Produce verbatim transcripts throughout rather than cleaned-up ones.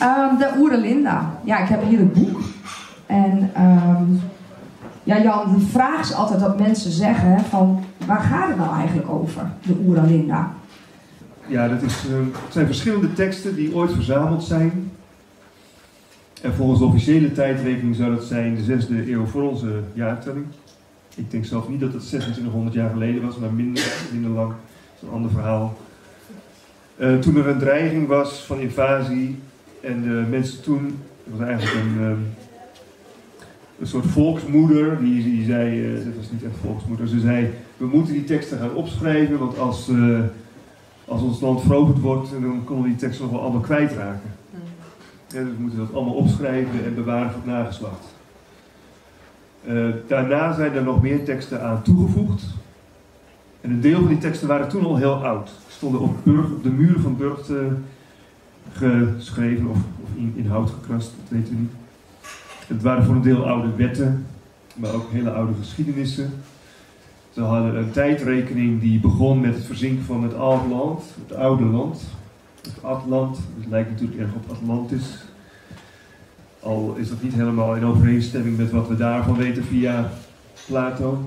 Um, de Oeralinda. Ja, ik heb hier het boek. En um, ja, Jan, de vraag is altijd dat mensen zeggen van, waar gaat het nou eigenlijk over, de Oeralinda? Ja, dat is, uh, het zijn verschillende teksten die ooit verzameld zijn. En volgens de officiële tijdrekening zou dat zijn de zesde eeuw voor onze jaartelling. Ik denk zelf niet dat het zesentwintighonderd jaar geleden was, maar minder, minder lang. Dat is een ander verhaal. Uh, toen er een dreiging was van invasie en de mensen toen, het was eigenlijk een, um, een soort volksmoeder, die, die zei, uh, dat was niet echt volksmoeder, ze zei, we moeten die teksten gaan opschrijven, want als, uh, als ons land veroverd wordt, dan kunnen we die teksten nog wel allemaal kwijtraken. Ja, dus we moeten dat allemaal opschrijven en bewaren voor het nageslacht. Uh, daarna zijn er nog meer teksten aan toegevoegd. En een deel van die teksten waren toen al heel oud. Die stonden op, Burg, op de muren van Burgt uh, geschreven of, of in, in hout gekrast, dat weten we niet. Het waren voor een deel oude wetten, maar ook hele oude geschiedenissen. Ze hadden een tijdrekening die begon met het verzinken van het oude land, het oude land. Het Atlant, het lijkt natuurlijk erg op Atlantis. Al is dat niet helemaal in overeenstemming met wat we daarvan weten via Plato.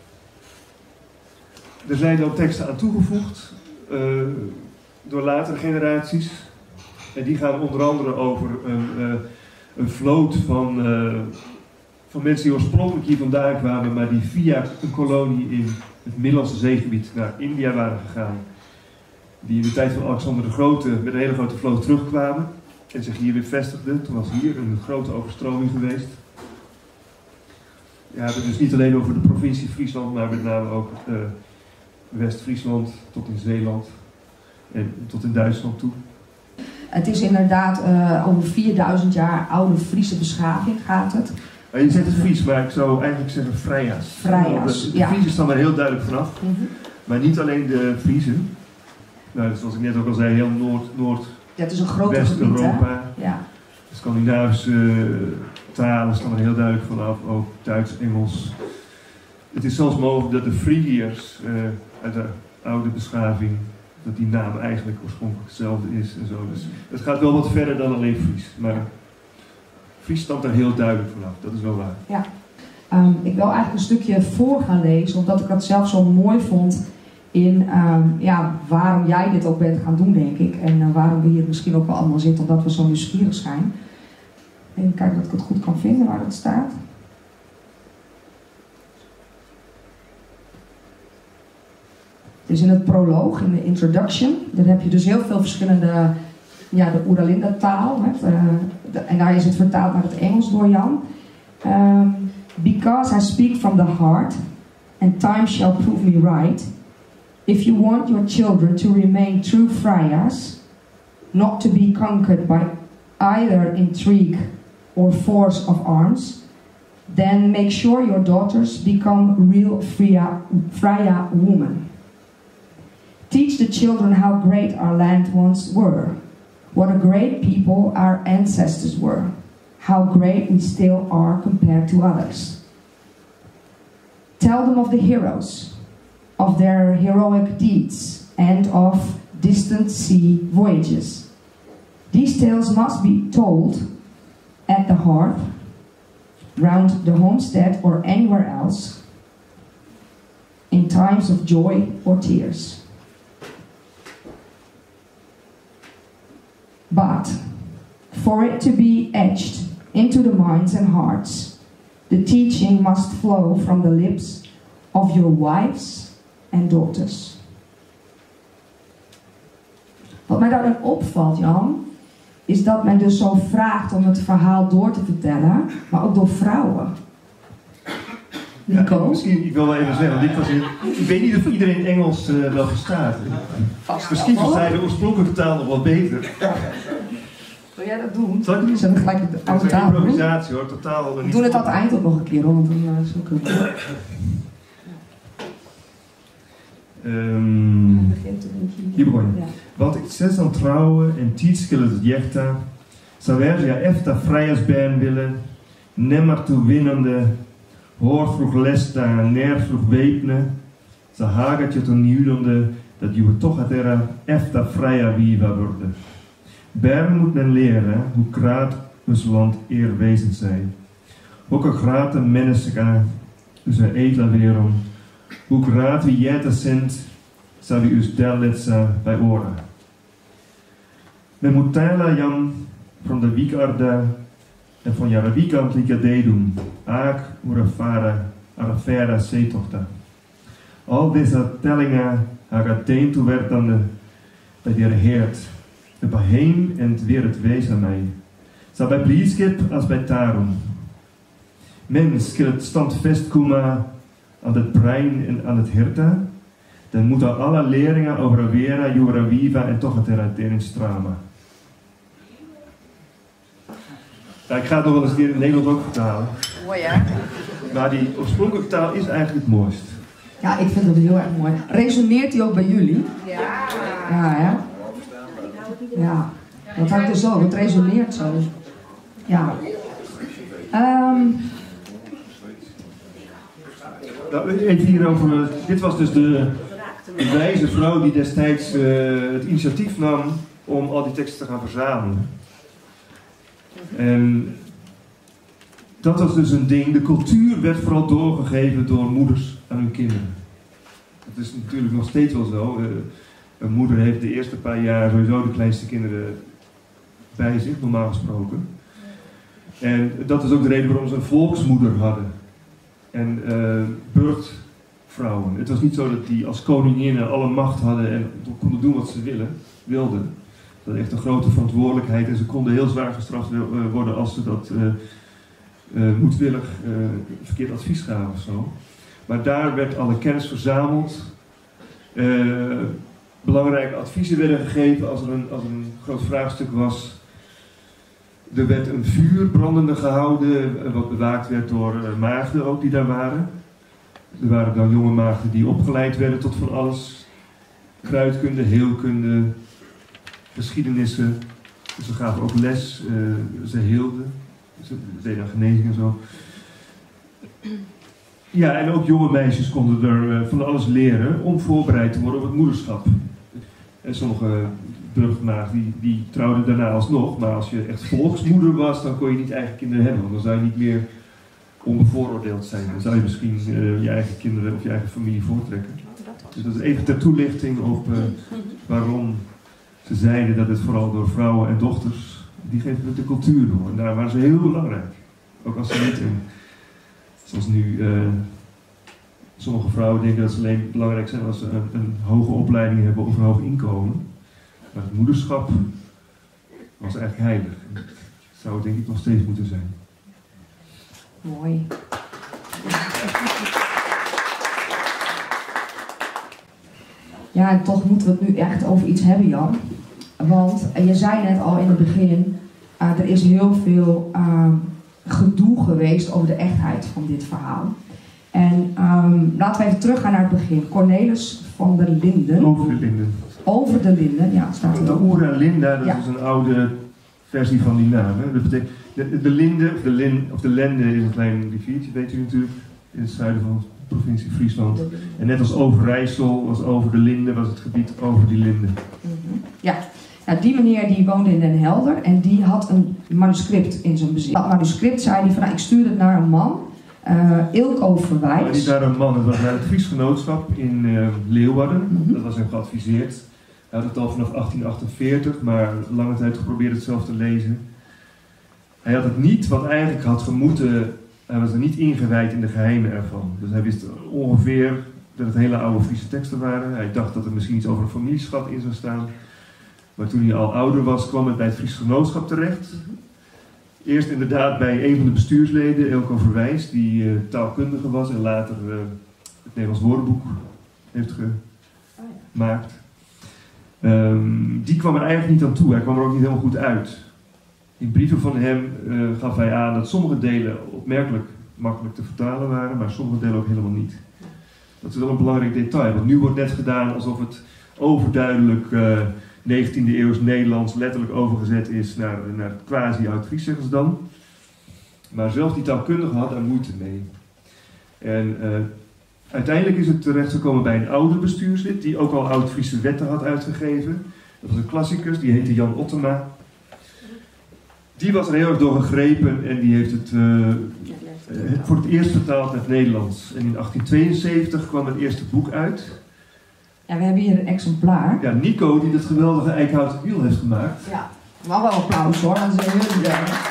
Er zijn dan teksten aan toegevoegd uh, door latere generaties. En die gaan onder andere over een, uh, een vloot van, uh, van mensen die oorspronkelijk hier vandaan kwamen, maar die via een kolonie in het Middellandse zeegebied naar India waren gegaan. Die in de tijd van Alexander de Grote met een hele grote vloot terugkwamen en zich hier weer vestigden. Toen was hier een grote overstroming geweest. Ja, we hebben het dus niet alleen over de provincie Friesland, maar met name ook uh, West-Friesland tot in Zeeland en tot in Duitsland toe. Het is inderdaad uh, over vierduizend jaar oude Friese beschaving gaat het. Ja, je zegt het Fries, maar ik zou eigenlijk zeggen Vrija's. Vrija's, de, de ja. Friesen staan er heel duidelijk vanaf. Mm-hmm. Maar niet alleen de Friezen. Nou, zoals ik net ook al zei, heel Noord, Noord ja, het is een groot West-Europa. Ja. De Scandinavische uh, talen staan er heel duidelijk vanaf, ook Duits, Engels. Het is zelfs mogelijk dat de Frigiërs uh, uit de oude beschaving, dat die naam eigenlijk oorspronkelijk hetzelfde is en zo. Dus het gaat wel wat verder dan alleen Fries. Maar Fries stamt er heel duidelijk vanaf, dat is wel waar. Ja. Um, ik wil eigenlijk een stukje voor gaan lezen, omdat ik dat zelf zo mooi vond in um, ja, waarom jij dit ook bent gaan doen, denk ik. En uh, waarom we hier misschien ook wel allemaal zitten, omdat we zo nieuwsgierig zijn. Even kijken dat ik het goed kan vinden waar het staat. Dus in het proloog, in de introduction, daar heb je dus heel veel verschillende, ja, de Oeralinda taal. Hè, uh, de, en daar is het vertaald naar het Engels door Jan. Um, Because I speak from the heart, and time shall prove me right. If you want your children to remain true Vrija's, not to be conquered by either intrigue or force of arms, then make sure your daughters become real Vrija, Vrija women. Teach the children how great our land once were, what a great people our ancestors were, how great we still are compared to others. Tell them of the heroes, of their heroic deeds, and of distant sea voyages. These tales must be told at the hearth, round the homestead, or anywhere else, in times of joy or tears. But for it to be etched into the minds and hearts, the teaching must flow from the lips of your wives and daughters. Wat mij daarin opvalt, Jan, is dat men dus zo vraagt om het verhaal door te vertellen, maar ook door vrouwen. Nico? Ja, misschien, ik wil wel even zeggen, dit was in, ik weet niet of iedereen Engels uh, wel verstaat. Vast Misschien wel. versta je de oorspronkelijke taal nog wat beter. Wil jij dat doen? Zal ik het doen? Zullen we gelijk de Het oude is een taal doen? improvisatie hoor, totaal niet. We doen het aan het eind ook nog een keer, hoor, want dan uh, zo kunnen we. Um, hier begon je. Ja. Want ik zes aan trouwen en tijdskillen het jechta, zou ja efta vrijes ben willen, nemmer toe winnende, hoor vroeg lesta, ner vroeg wepne, ze hagat je toen nieuwdende, dat je toch het era efta vrija viva worden. Bern moet men leren hoe graad ons land eerwezend zijn. Hoke grate menneska, dus een edele wereld, hoe graad wie jette sint, zou die us delletsa bij oren. Men moet tijla jan van de wiekarde en van jaren wiekant lika deedum, aak urafara, arafera zeetochta. Al deze tellingen hagen teen toewerkende bij de Heert, de beheem en weer het wees aan mij. Zal bij blieskip als bij tarum. Mens kan het standvast komen aan het brein en aan het hirte, dan moeten alle leringen over Vera, Jura Viva en toch het eruit in strama. Ja, ik ga het nog wel eens een keer in Nederland ook vertalen. Mooi hè? Maar die oorspronkelijke taal is eigenlijk het mooist. Ja, ik vind het heel erg mooi. Resoneert die ook bij jullie? Ja. Ja, hè? Ja. Dat had ik dus ook. Het resoneert zo. Ja. Um, Nou, even hierover. Dit was dus de, de wijze vrouw die destijds uh, het initiatief nam om al die teksten te gaan verzamelen. En dat was dus een ding. De cultuur werd vooral doorgegeven door moeders aan hun kinderen. Dat is natuurlijk nog steeds wel zo. Uh, een moeder heeft de eerste paar jaar sowieso de kleinste kinderen bij zich, normaal gesproken. En dat is ook de reden waarom ze een volksmoeder hadden. En uh, burchtvrouwen. Het was niet zo dat die als koninginnen alle macht hadden en konden doen wat ze willen, wilden. Dat was echt een grote verantwoordelijkheid en ze konden heel zwaar gestraft worden als ze dat uh, uh, moedwillig uh, verkeerd advies gaven of zo. Maar daar werd alle kennis verzameld. Uh, belangrijke adviezen werden gegeven als er een, als er een groot vraagstuk was. Er werd een vuur brandende gehouden, wat bewaakt werd door maagden ook die daar waren. Er waren dan jonge maagden die opgeleid werden tot van alles. Kruidkunde, heelkunde, geschiedenissen. Ze gaven ook les, uh, ze hielden, ze deden genezing en zo. Ja, en ook jonge meisjes konden er uh, van alles leren om voorbereid te worden op het moederschap. En sommige burchtmaagden die, die trouwden daarna alsnog, maar als je echt volksmoeder was, dan kon je niet eigen kinderen hebben, want dan zou je niet meer onbevooroordeeld zijn. Dan zou je misschien uh, je eigen kinderen of je eigen familie voortrekken. Dus dat is even ter toelichting op uh, waarom ze zeiden dat het vooral door vrouwen en dochters, die geven de cultuur door. En daar waren ze heel belangrijk. Ook als ze niet in, zoals nu, uh, sommige vrouwen denken dat ze alleen belangrijk zijn als ze een, een hoge opleiding hebben of een hoog inkomen. Maar het moederschap was eigenlijk heilig. En dat zou het denk ik nog steeds moeten zijn. Mooi. Ja, en toch moeten we het nu echt over iets hebben, Jan. Want je zei net al in het begin, uh, er is heel veel uh, gedoe geweest over de echtheid van dit verhaal. En um, laten we even teruggaan naar het begin. Cornelis van der Linden. Over de Linden. Over de Linden, ja, staat er De ook. Oera Linda, dat Ja. is een oude versie van die naam. Hè? Dat betekent, de, de Linde, of de, Lin, of de Lende is een klein riviertje, weet u natuurlijk, in het zuiden van de provincie Friesland. En net als Overijssel, was over de Linde, was het gebied over die Linde. Mm-hmm. Ja, nou, die meneer die woonde in Den Helder en die had een manuscript in zijn bezit. Dat manuscript zei hij van, nou, ik stuurde het naar een man, uh, Ilko Verwijs. Maar niet naar een man, het was naar het Fries Genootschap in uh, Leeuwarden. Mm-hmm. Dat was hem geadviseerd. Hij had het al vanaf achttien achtenveertig, maar lange tijd geprobeerd het zelf te lezen. Hij had het niet wat eigenlijk had gemoeten, hij was er niet ingewijd in de geheimen ervan. Dus hij wist ongeveer dat het hele oude Friese teksten waren. Hij dacht dat er misschien iets over een familieschat in zou staan. Maar toen hij al ouder was, kwam het bij het Fries Genootschap terecht. Eerst inderdaad bij een van de bestuursleden, Ilko Verwijs, die uh, taalkundige was en later uh, het Nederlands woordenboek heeft gemaakt. Um, die kwam er eigenlijk niet aan toe, hij kwam er ook niet helemaal goed uit. In brieven van hem uh, gaf hij aan dat sommige delen opmerkelijk makkelijk te vertalen waren, maar sommige delen ook helemaal niet. Dat is wel een belangrijk detail, want nu wordt net gedaan alsof het overduidelijk uh, negentiende eeuws Nederlands letterlijk overgezet is naar, naar het quasi-Oud-Fries, zeggen ze dan. Maar zelfs die taalkundige had daar moeite mee. En uh, uiteindelijk is het terechtgekomen bij een oude bestuurslid, die ook al Oud-Friese wetten had uitgegeven. Dat was een klassicus, die heette Jan Ottema. die was er heel erg door gegrepen en die heeft het uh, voor het eerst vertaald naar het Nederlands. En in achttien tweeënzeventig kwam het eerste boek uit. Ja, we hebben hier een exemplaar. Ja, Nico die dat geweldige eikenhouten wiel heeft gemaakt. Ja, maar wel applaus hoor, dat is heel leuk.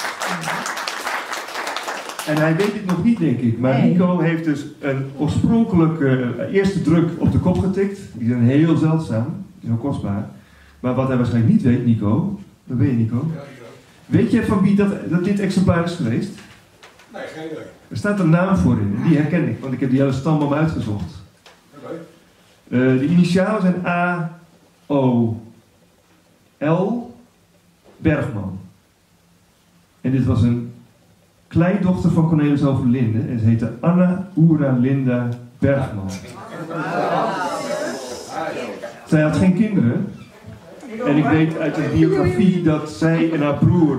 En hij weet het nog niet, denk ik. Maar nee. Nico heeft dus een oorspronkelijke uh, eerste druk op de kop getikt. Die zijn heel zeldzaam, heel kostbaar. Maar wat hij waarschijnlijk niet weet, Nico, dat ben je Nico. Ja, weet je van wie dat, dat dit exemplaar is geweest? Nee, geen idee. Er staat een naam voor in, en die herken ik, want ik heb die hele stamboom uitgezocht. Oké. Uh, de initialen zijn A O L Bergman. En dit was een kleindochter van Cornelis Overlinde en ze heette Anna Oera Linda Bergman. Zij had geen kinderen en ik weet uit een biografie dat zij en haar broer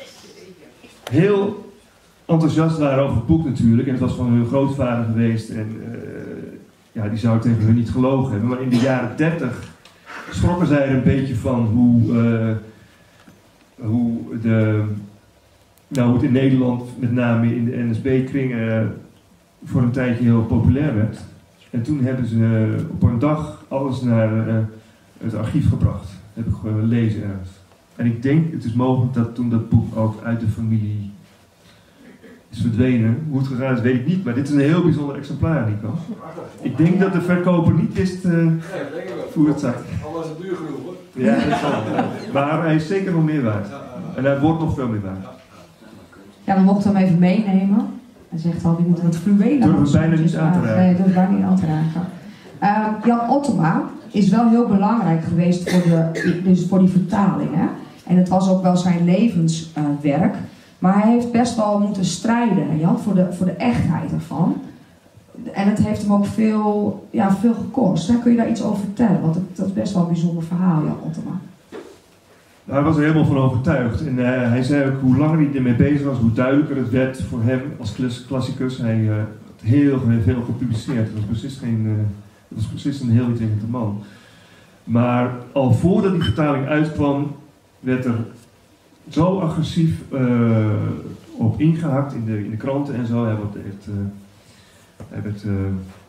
heel enthousiast waren over het boek natuurlijk en het was van hun grootvader geweest en uh, ja, die zou tegen hun niet gelogen hebben, maar in de jaren dertig schrokken zij er een beetje van hoe, uh, hoe de Nou, hoe het in Nederland, met name in de N S B-kringen, voor een tijdje heel populair werd. En toen hebben ze op een dag alles naar uh, het archief gebracht. Dat heb ik gelezen ergens. En ik denk, het is mogelijk dat toen dat boek ook uit de familie is verdwenen. Hoe het gegaan is, weet ik niet. Maar dit is een heel bijzonder exemplaar, Nico. Ik denk dat de verkoper niet wist uh, hoe het zat. Al was het duur genoeg, hoor. Ja, dat zal. Maar hij is zeker nog meer waard. En hij wordt nog veel meer waard. Ja, we mochten hem even meenemen. Hij zegt al, die moeten het fluwelen. Durf hem bijna niet aan te raken. Nee, durf bijna niet aan te raken. Uh, Jan Ottema is wel heel belangrijk geweest voor, de, dus voor die vertalingen. En het was ook wel zijn levenswerk. Uh, maar hij heeft best wel moeten strijden, Jan, voor de, voor de echtheid ervan. En het heeft hem ook veel, ja, veel gekost. Hè? Kun je daar iets over vertellen? Want het, dat is best wel een bijzonder verhaal, Jan Ottema. Hij was er helemaal van overtuigd. En uh, hij zei ook hoe langer hij ermee bezig was, hoe duidelijker het werd voor hem als klassicus. Hij uh, had heel veel gepubliceerd. Het was precies, geen, uh, het was precies een heel intelligente man. Maar al voordat die vertaling uitkwam, werd er zo agressief uh, op ingehakt in de, in de kranten en zo. Hij werd, echt, uh, hij werd uh,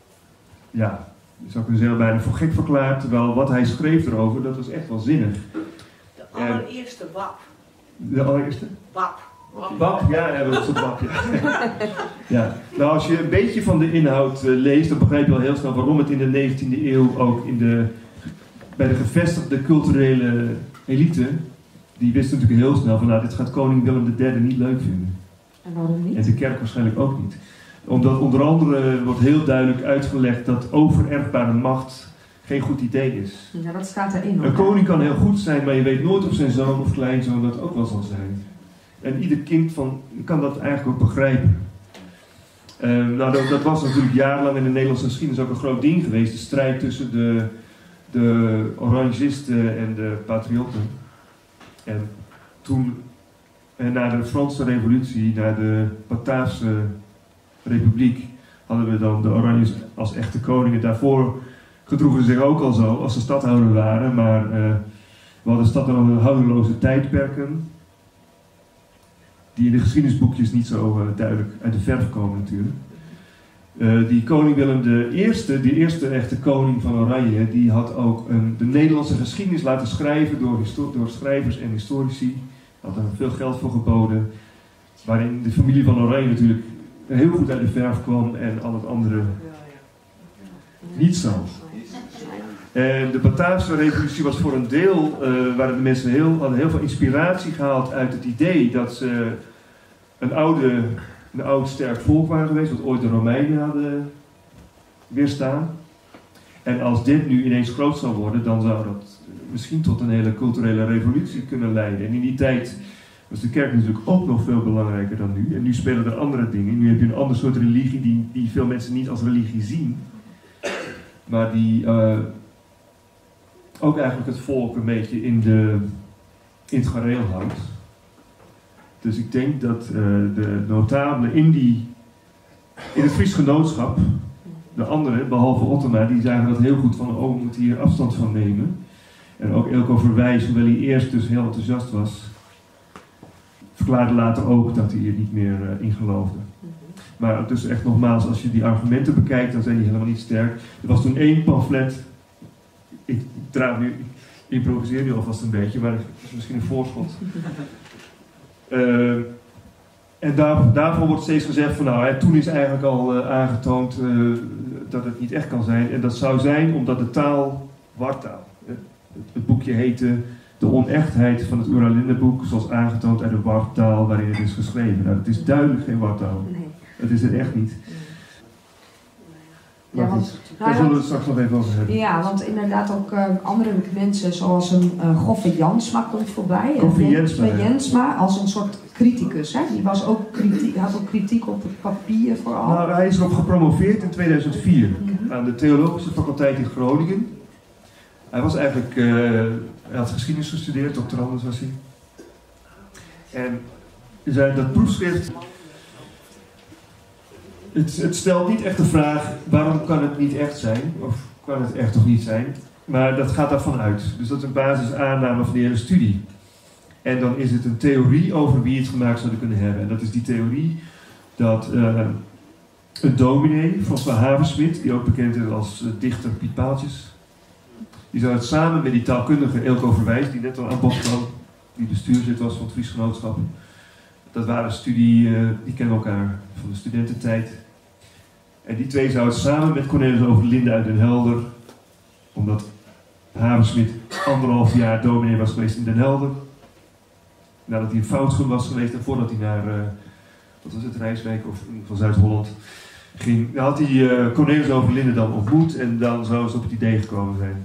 ja, je zou kunnen zeggen, bijna voor gek verklaard. Terwijl wat hij schreef erover, dat was echt wel zinnig. De allereerste W A P. De allereerste? W A P. W A P, ja, dat is het W A P. Ja. Ja. Nou, als je een beetje van de inhoud uh, leest, dan begrijp je al heel snel waarom het in de negentiende eeuw ook in de, bij de gevestigde culturele elite, die wisten natuurlijk heel snel van, nou, dit gaat koning Willem de derde niet leuk vinden. En waarom niet? En de kerk waarschijnlijk ook niet. Omdat onder andere wordt heel duidelijk uitgelegd dat overerfbare macht geen goed idee is. Ja, dat staat erin. Een koning kan heel goed zijn, maar je weet nooit of zijn zoon of kleinzoon dat ook wel zal zijn. En ieder kind van, kan dat eigenlijk ook begrijpen. Uh, nou, dat, dat was natuurlijk jarenlang in de Nederlandse geschiedenis ook een groot ding geweest. De strijd tussen de, de orangisten en de patriotten. En toen, en na de Franse revolutie, na de Bataafse republiek, hadden we dan de Oranjes als echte koningen. Daarvoor gedroegen ze zich ook al zo, als ze stadhouder waren, maar uh, we hadden stadhouderloze tijdperken, die in de geschiedenisboekjes niet zo uh, duidelijk uit de verf komen natuurlijk. Uh, die koning Willem de Eerste, die eerste echte koning van Oranje, die had ook een, de Nederlandse geschiedenis laten schrijven door, door schrijvers en historici. Had er veel geld voor geboden, waarin de familie van Oranje natuurlijk heel goed uit de verf kwam en al het andere niet zo. En de Bataafse revolutie was voor een deel, uh, waren de mensen heel, hadden heel veel inspiratie gehaald uit het idee dat ze een, oude, een oud sterk volk waren geweest, wat ooit de Romeinen hadden weerstaan. En als dit nu ineens groot zou worden, dan zou dat misschien tot een hele culturele revolutie kunnen leiden. En in die tijd was de kerk natuurlijk ook nog veel belangrijker dan nu. En nu spelen er andere dingen. Nu heb je een ander soort religie die, die veel mensen niet als religie zien. Maar die uh, ook eigenlijk het volk een beetje in, de, in het gareel houdt. Dus ik denk dat uh, de notabelen in, die, in het Fries genootschap, de anderen, behalve Ottema, die zagen dat heel goed van, oh, we moeten hier afstand van nemen. En ook Eelco Verwijs, hoewel hij eerst dus heel enthousiast was, verklaarde later ook dat hij er niet meer uh, in geloofde. Maar dus echt nogmaals, als je die argumenten bekijkt, dan zijn die helemaal niet sterk. Er was toen één pamflet, ik draag nu, ik improviseer nu alvast een beetje, maar dat is misschien een voorschot. Uh, en daar, daarvan wordt steeds gezegd van nou, hè, toen is eigenlijk al uh, aangetoond uh, dat het niet echt kan zijn. En dat zou zijn omdat de taal wartaal. Uh, het, het boekje heette De onechtheid van het Oeralindeboek, zoals aangetoond uit de wartaal waarin het is geschreven. Nou, het is duidelijk geen wartaal. Nee. Het is het echt niet. Ja, Maar want, goed, daar zullen we het straks nog even over hebben. Ja, want inderdaad ook uh, andere mensen zoals een uh, Goffe Jansma komt voorbij. Goffe Jansma, ja. Jansma als een soort criticus. Hè? Die was ook kritiek, had ook kritiek op het papier vooral. Nou, hij is erop gepromoveerd in tweeduizend vier Mm-hmm. aan de Theologische Faculteit in Groningen. Hij was eigenlijk, uh, hij had geschiedenis gestudeerd, doctorandus was hij. En zei dat proefschrift, het, het stelt niet echt de vraag waarom kan het niet echt zijn, of kan het echt of niet zijn, maar dat gaat daarvan uit. Dus dat is een basisaanname van de hele studie. En dan is het een theorie over wie het gemaakt zouden kunnen hebben. En dat is die theorie dat uh, een dominee, François Haversmit, die ook bekend is als uh, dichter Piet Paaltjes, die zou het samen met die taalkundige Eelco Verwijs, die net al aan bod kwam, die bestuurslid was van het Fries Genootschap. Dat waren studie, uh, die kennen elkaar van de studententijd. En die twee zouden samen met Cornelis Overlinde uit Den Helder, omdat Haversmit anderhalf jaar dominee was geweest in Den Helder, nadat hij in Foutgem was geweest en voordat hij naar, uh, wat was het, Rijswijk of van Zuid-Holland ging, dan had hij uh, Cornelis Overlinde dan ontmoet en dan zou ze op het idee gekomen zijn.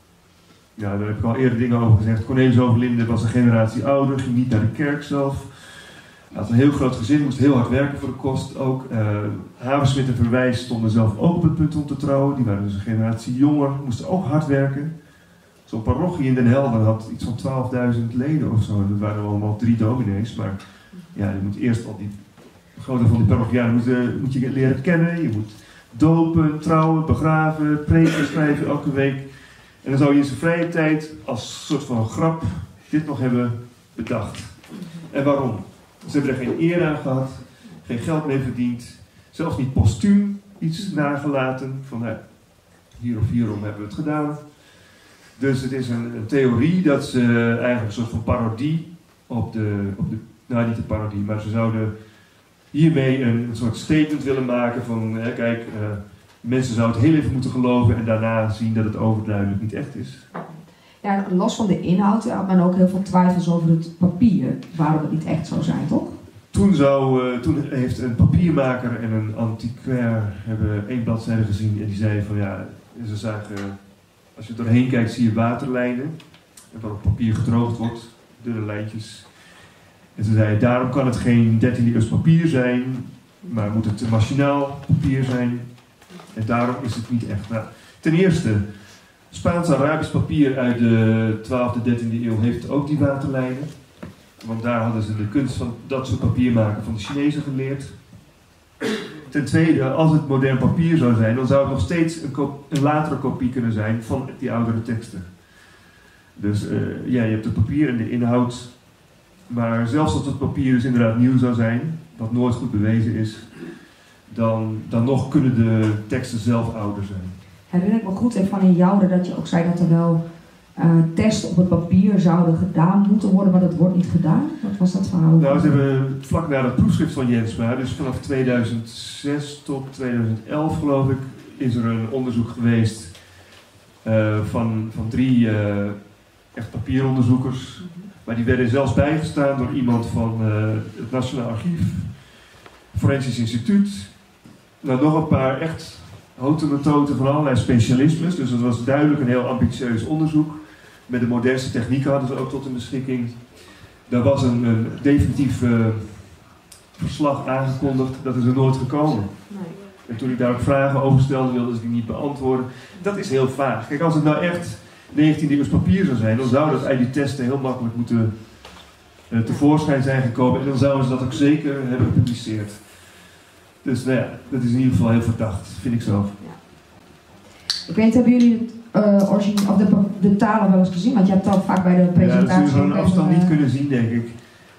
Ja, daar heb ik al eerder dingen over gezegd. Cornelis Overlinde was een generatie ouder, ging niet naar de kerk zelf. Hij had een heel groot gezin, moest heel hard werken voor de kost ook. Uh, Haversmit en Verwijs stonden zelf ook op het punt om te trouwen. Die waren dus een generatie jonger, moesten ook hard werken. Zo'n parochie in Den Helder had iets van twaalfduizend leden of zo. Dat waren allemaal drie dominees, maar ja, je moet eerst al die grote van die parochianen moet, uh, moet je leren kennen. Je moet dopen, trouwen, begraven, preken schrijven elke week. En dan zou je in zijn vrije tijd als soort van grap dit nog hebben bedacht. En waarom? Ze hebben er geen eer aan gehad, geen geld mee verdiend, zelfs niet postuum iets nagelaten van nou, hier of hierom hebben we het gedaan. Dus het is een, een theorie dat ze eigenlijk een soort van parodie op de, op de, nou niet de parodie, maar ze zouden hiermee een, een soort statement willen maken van hè, kijk, uh, mensen zouden het heel even moeten geloven en daarna zien dat het overduidelijk niet echt is. Ja, los van de inhoud had men ook heel veel twijfels over het papier, waarom het niet echt zou zijn, toch? Toen, zou, uh, toen heeft een papiermaker en een antiquair hebben één bladzijde gezien en die zeiden van ja, ze zagen, uh, als je doorheen kijkt zie je waterlijnen waarop papier gedroogd wordt, dunne lijntjes. En ze zeiden daarom kan het geen dertiende eeuws papier zijn, maar moet het machinaal papier zijn en daarom is het niet echt. Nou, ten eerste, Spaans-Arabisch papier uit de twaalfde, dertiende eeuw heeft ook die waterlijnen. Want daar hadden ze de kunst van dat soort papier maken van de Chinezen geleerd. Ten tweede, als het modern papier zou zijn, dan zou het nog steeds een, een latere kopie kunnen zijn van die oudere teksten. Dus uh, ja, je hebt het papier en de inhoud. Maar zelfs als het papier dus inderdaad nieuw zou zijn, wat nooit goed bewezen is, dan, dan nog kunnen de teksten zelf ouder zijn. Herinner ik me goed even van in Jouwer dat je ook zei dat er wel uh, testen op het papier zouden gedaan moeten worden, maar dat wordt niet gedaan. Wat was dat verhaal? Nou, ze hebben vlak na dat proefschrift van Jansma, dus vanaf tweeduizend zes tot tweeduizend elf geloof ik, is er een onderzoek geweest uh, van, van drie uh, echt papieronderzoekers. Maar die werden zelfs bijgestaan door iemand van uh, het Nationaal Archief, Forensisch Instituut. Nou, nog een paar echt houten methoden van allerlei specialismes. Dus dat was duidelijk een heel ambitieus onderzoek. Met de modernste technieken hadden ze ook tot hun beschikking. Daar was een, een definitief uh, verslag aangekondigd, dat is er nooit gekomen. Nee. En toen ik daar ook vragen over stelde, wilden ze die niet beantwoorden. Dat is heel vaag. Kijk, als het nou echt negentiende eeuws papier zou zijn, dan zou dat uit die testen heel makkelijk moeten uh, tevoorschijn zijn gekomen. En dan zouden ze dat ook zeker hebben gepubliceerd. Dus nou ja, dat is in ieder geval heel verdacht, vind ik zelf. Ja. Ik weet, hebben jullie het, uh, origine, of de, de talen wel eens gezien? Want je hebt dat vaak bij de presentatie... Ja, dat zullen we van een afstand niet kunnen zien, denk ik.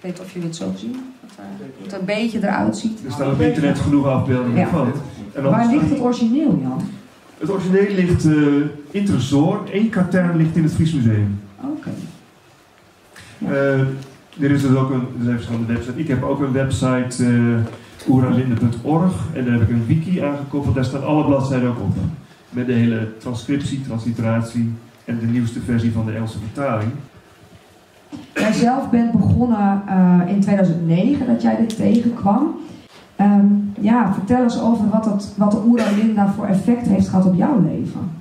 Ik weet niet of jullie het zo zien. Dat er, hoe het er een beetje eruit ziet. Er staan op internet genoeg afbeeldingen Ja. van. En dan Waar ligt het origineel, Jan? Het origineel ligt uh, in Tresor. Eén katern ligt in het Fries Museum. Oké. Okay. Ja. Uh, er is dus ook een, er zijn verschillende websites. Ik heb ook een website, uh, oeralinde punt org. En daar heb ik een wiki aangekoppeld. Daar staan alle bladzijden ook op. Met de hele transcriptie, transliteratie en de nieuwste versie van de Engelse vertaling. Jij zelf bent begonnen uh, in tweeduizend negen dat jij dit tegenkwam. Um, ja, vertel eens over wat, het, wat de Oeralinda voor effect heeft gehad op jouw leven.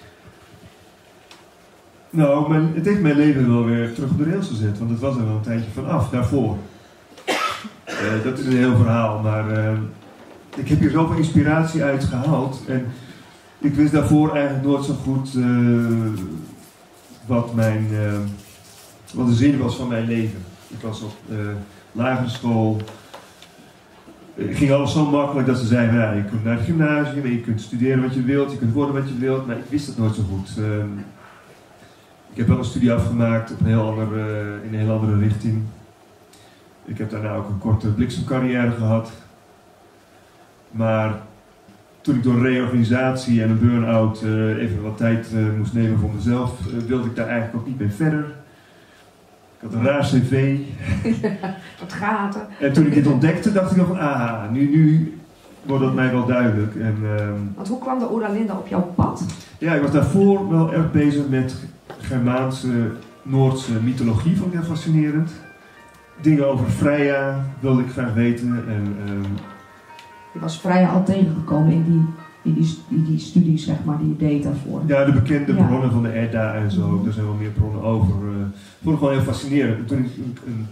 Nou, mijn, het heeft mijn leven wel weer terug op de rails gezet, want het was er wel een tijdje vanaf daarvoor. Uh, dat is een heel verhaal, maar uh, ik heb hier zoveel inspiratie uit gehaald. En ik wist daarvoor eigenlijk nooit zo goed uh, wat, mijn, uh, wat de zin was van mijn leven. Ik was op uh, lagere school. Het ging alles zo makkelijk dat ze zeiden, ja, je kunt naar het gymnasium en je kunt studeren wat je wilt, je kunt worden wat je wilt, maar ik wist het nooit zo goed. Uh, ik heb wel een studie afgemaakt op een heel andere, uh, in een heel andere richting. Ik heb daarna ook een korte bliksemcarrière gehad. Maar toen ik door reorganisatie en een burn-out uh, even wat tijd uh, moest nemen voor mezelf, uh, wilde ik daar eigenlijk ook niet mee verder. Ik had een raar cv. Wat gaten. En toen ik dit ontdekte, dacht ik nog van, aha, nu, nu wordt dat mij wel duidelijk. En, um, Want hoe kwam de Oeralinda op jouw pad? ja, ik was daarvoor wel erg bezig met Germaanse, Noordse mythologie, vond ik heel fascinerend. Dingen over Freya wilde ik graag weten. En, um, Je was Freya al tegengekomen in die, in die, die, die studies, zeg maar, die je deed daarvoor. ja, de bekende Ja. bronnen van de Edda en zo, Mm-hmm. er zijn wel meer bronnen over. Uh, ik vond het gewoon heel fascinerend. En toen ik een, een,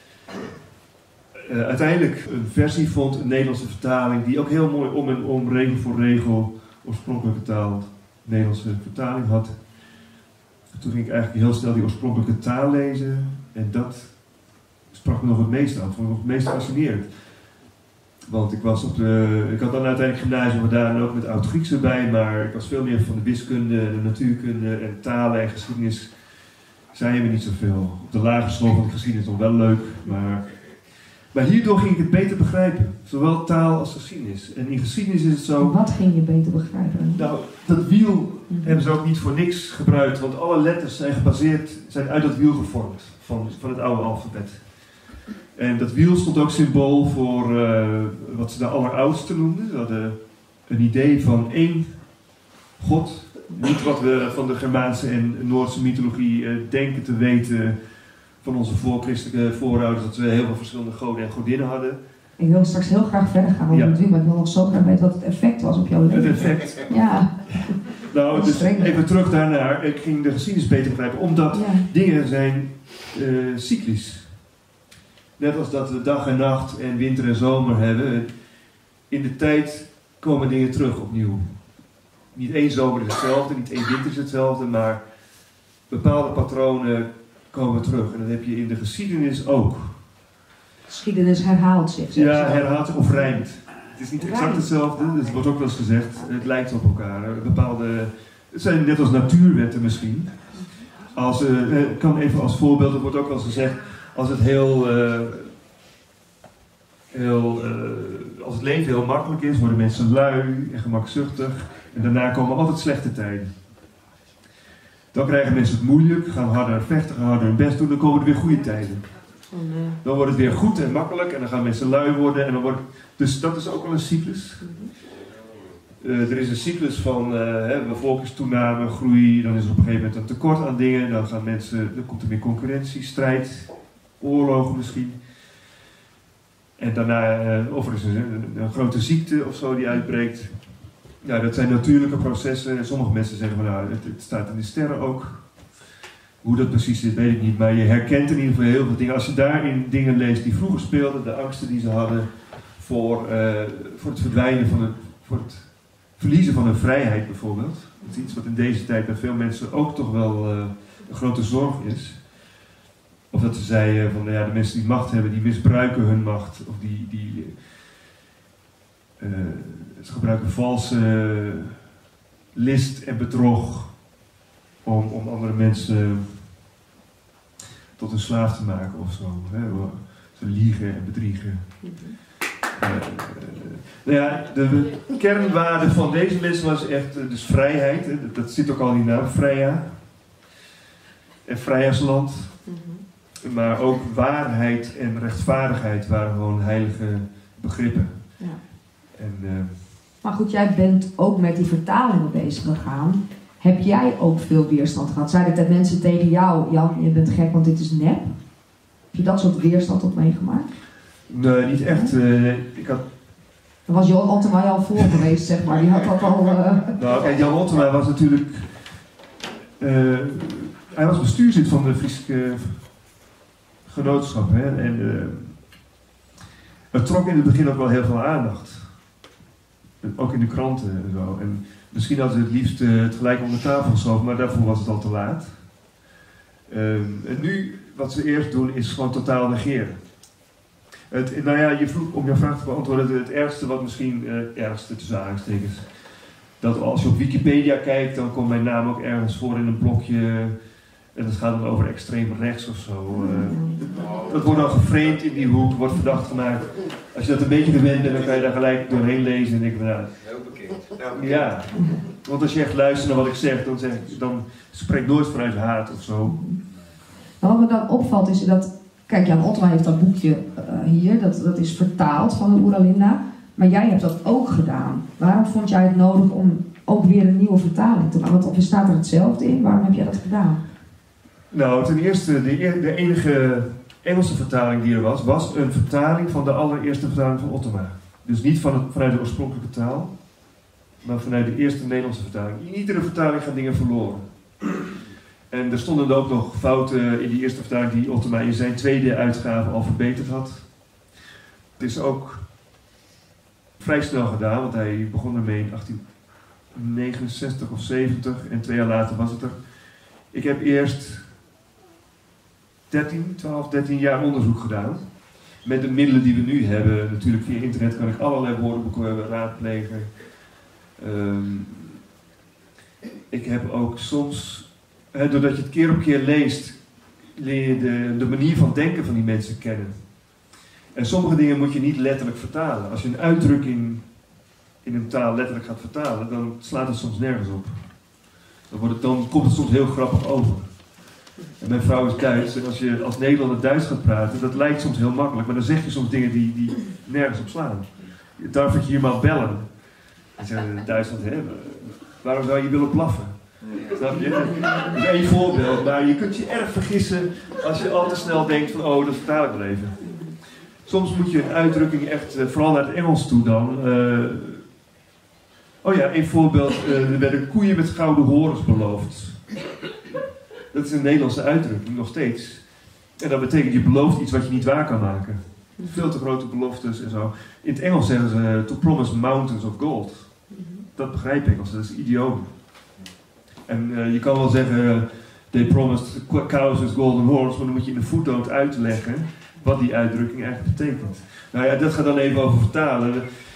uh, uiteindelijk een versie vond, een Nederlandse vertaling, die ook heel mooi om en om, regel voor regel, oorspronkelijk vertaald, Nederlandse vertaling had. Toen ging ik eigenlijk heel snel die oorspronkelijke taal lezen en dat sprak me nog het meest aan, vond ik nog het meest fascinerend. Want ik was op de, ik had dan uiteindelijk gymnasium gedaan en ook met Oud-Grieks erbij, maar ik was veel meer van de wiskunde, de natuurkunde en talen en geschiedenis. Zeiden we niet zoveel. Op de lagere school vond ik geschiedenis nog wel leuk, maar, maar hierdoor ging ik het beter begrijpen. Zowel taal als geschiedenis. En in geschiedenis is het zo. Wat ging je beter begrijpen? Nou, dat wiel hebben ze ook niet voor niks gebruikt, want alle letters zijn gebaseerd, zijn uit dat wiel gevormd, van, van het oude alfabet. En dat wiel stond ook symbool voor uh, wat ze de alleroudste noemden. Ze hadden een idee van één God. Niet wat we van de Germaanse en Noordse mythologie uh, denken te weten van onze voorchristelijke voorouders, dat we heel veel verschillende goden en godinnen hadden. Ik wil straks heel graag verder gaan over Ja. het wiel, maar ik wil nog zo graag weten wat het effect was op jouw leven. Het effect. Ja. Nou, dus Streng. even terug daarnaar. Ik ging de geschiedenis beter begrijpen, omdat Ja. dingen zijn uh, cyclisch. Net als dat we dag en nacht en winter en zomer hebben. In de tijd komen dingen terug opnieuw. Niet één zomer is hetzelfde, niet één winter is hetzelfde, maar bepaalde patronen komen terug. En dat heb je in de geschiedenis ook. Geschiedenis herhaalt zich. zeg Ja, ze. herhaalt of rijmt. Het is niet exact Rijmt. hetzelfde, dus het wordt ook wel eens gezegd. Het lijkt op elkaar. Bepaalde, het zijn net als natuurwetten misschien. Als, uh, ik kan even als voorbeeld, er wordt ook wel eens gezegd, als het heel, uh, heel uh, als het leven heel makkelijk is, worden mensen lui en gemakzuchtig. En daarna komen altijd slechte tijden. Dan krijgen mensen het moeilijk, gaan harder vechten, gaan harder hun best doen, dan komen er weer goede tijden. Dan wordt het weer goed en makkelijk en dan gaan mensen lui worden. En dan wordt, dus dat is ook wel een cyclus. Uh, er is een cyclus van uh, bevolkingstoename, groei, dan is er op een gegeven moment een tekort aan dingen. Dan gaan mensen, dan komt er weer concurrentie, strijd, oorlogen misschien. En daarna, uh, of er is een, een, een grote ziekte of zo die uitbreekt. Ja, dat zijn natuurlijke processen. Sommige mensen zeggen van nou, het, het staat in de sterren ook. Hoe dat precies is, weet ik niet. Maar je herkent in ieder geval heel veel dingen. Als je daarin dingen leest die vroeger speelden, de angsten die ze hadden voor, uh, voor het verdwijnen van het, voor het verliezen van hun vrijheid bijvoorbeeld. Dat is iets wat in deze tijd bij veel mensen ook toch wel uh, een grote zorg is. Of dat ze zeiden van ja, de mensen die macht hebben, die misbruiken hun macht. Of die, die uh, ze gebruiken valse list en bedrog om, om andere mensen tot een slaaf te maken of zo. Hè. Ze liegen en bedriegen. Uh, uh, nou ja, de kernwaarde van deze mensen was echt uh, dus vrijheid. Hè? Dat, dat zit ook al in die naam, Freya. En vrijheidsland. Mm-hmm. Maar ook waarheid en rechtvaardigheid waren gewoon heilige begrippen. Ja. En, uh, maar goed, jij bent ook met die vertalingen bezig gegaan. Heb jij ook veel weerstand gehad? Zeiden dat mensen tegen jou, Jan, je bent gek, want dit is nep? Heb je dat soort weerstand ook meegemaakt? Nee, niet echt. Uh, ik had... Dan was Jan Ottema al voor geweest, zeg maar. Die had dat al... Uh... Nou, kijk, Jan Ottema was natuurlijk... Uh, hij was bestuurslid van de Friese uh, genootschap. Hè? En uh, het trok in het begin ook wel heel veel aandacht. Ook in de kranten en zo. En misschien hadden ze het liefst uh, het gelijk onder tafel geschoven, maar daarvoor was het al te laat. Uh, en nu, wat ze eerst doen, is gewoon totaal negeren. Het, nou ja, je vroeg om jouw vraag te beantwoorden, het, het ergste wat misschien, uh, ergste tussen aanhalingstekens, dat als je op Wikipedia kijkt, dan komt mijn naam ook ergens voor in een blokje, en dat gaat dan over extreem rechts of zo. Uh, dat wordt dan geframed in die hoek, wordt verdacht gemaakt. Als je dat een beetje gewend bent, dan kan je daar gelijk doorheen lezen en denk je, nou, heel bekend. Nou, ja, want als je echt luistert naar wat ik zeg, dan, zeg, dan spreek nooit vanuit haat of zo. Wat me dan opvalt is dat, kijk, Jan Ottema heeft dat boekje uh, hier, dat, dat is vertaald van de Oeralinda, maar jij hebt dat ook gedaan. Waarom vond jij het nodig om ook weer een nieuwe vertaling te maken? Want of staat er hetzelfde in? Waarom heb jij dat gedaan? Nou, ten eerste, de, de enige Engelse vertaling die er was, was een vertaling van de allereerste vertaling van Ottema. Dus niet van het, vanuit de oorspronkelijke taal, maar vanuit de eerste Nederlandse vertaling. In iedere vertaling gaan dingen verloren. En er stonden ook nog fouten in die eerste vertaling die Ottema in zijn tweede uitgave al verbeterd had. Het is ook vrij snel gedaan, want hij begon ermee in achttien negenenzestig of zeventig en twee jaar later was het er. Ik heb eerst dertien, twaalf, dertien jaar onderzoek gedaan. Met de middelen die we nu hebben. Natuurlijk via internet kan ik allerlei woordenboeken raadplegen. Um, ik heb ook soms, he, doordat je het keer op keer leest, leer je de, de manier van denken van die mensen kennen. En sommige dingen moet je niet letterlijk vertalen. Als je een uitdrukking in een taal letterlijk gaat vertalen, dan slaat het soms nergens op. Dan, wordt het, dan komt het soms heel grappig over. En mijn vrouw is Duits, en als je als Nederlander Duits gaat praten, dat lijkt soms heel makkelijk, maar dan zeg je soms dingen die, die nergens op slaan. Daarom vind je hier maar bellen. En zeggen in Duitsland, hè, waarom zou je willen blaffen? Snap je? Dat is één voorbeeld, maar je kunt je erg vergissen als je al te snel denkt van, oh, dat vertaal ik wel even. Soms moet je een uitdrukking echt, uh, vooral naar het Engels toe dan. Uh, oh ja, één voorbeeld, uh, er werden koeien met gouden horens beloofd. Dat is een Nederlandse uitdrukking, nog steeds. En dat betekent, je belooft iets wat je niet waar kan maken. Veel te grote beloftes en zo. In het Engels zeggen ze, to promise mountains of gold. Dat begrijp ik, als dat is idioom. En uh, je kan wel zeggen, they promised cows with golden horns, maar dan moet je in de voetnoot uitleggen wat die uitdrukking eigenlijk betekent. Nou ja, dat gaat dan even over vertalen.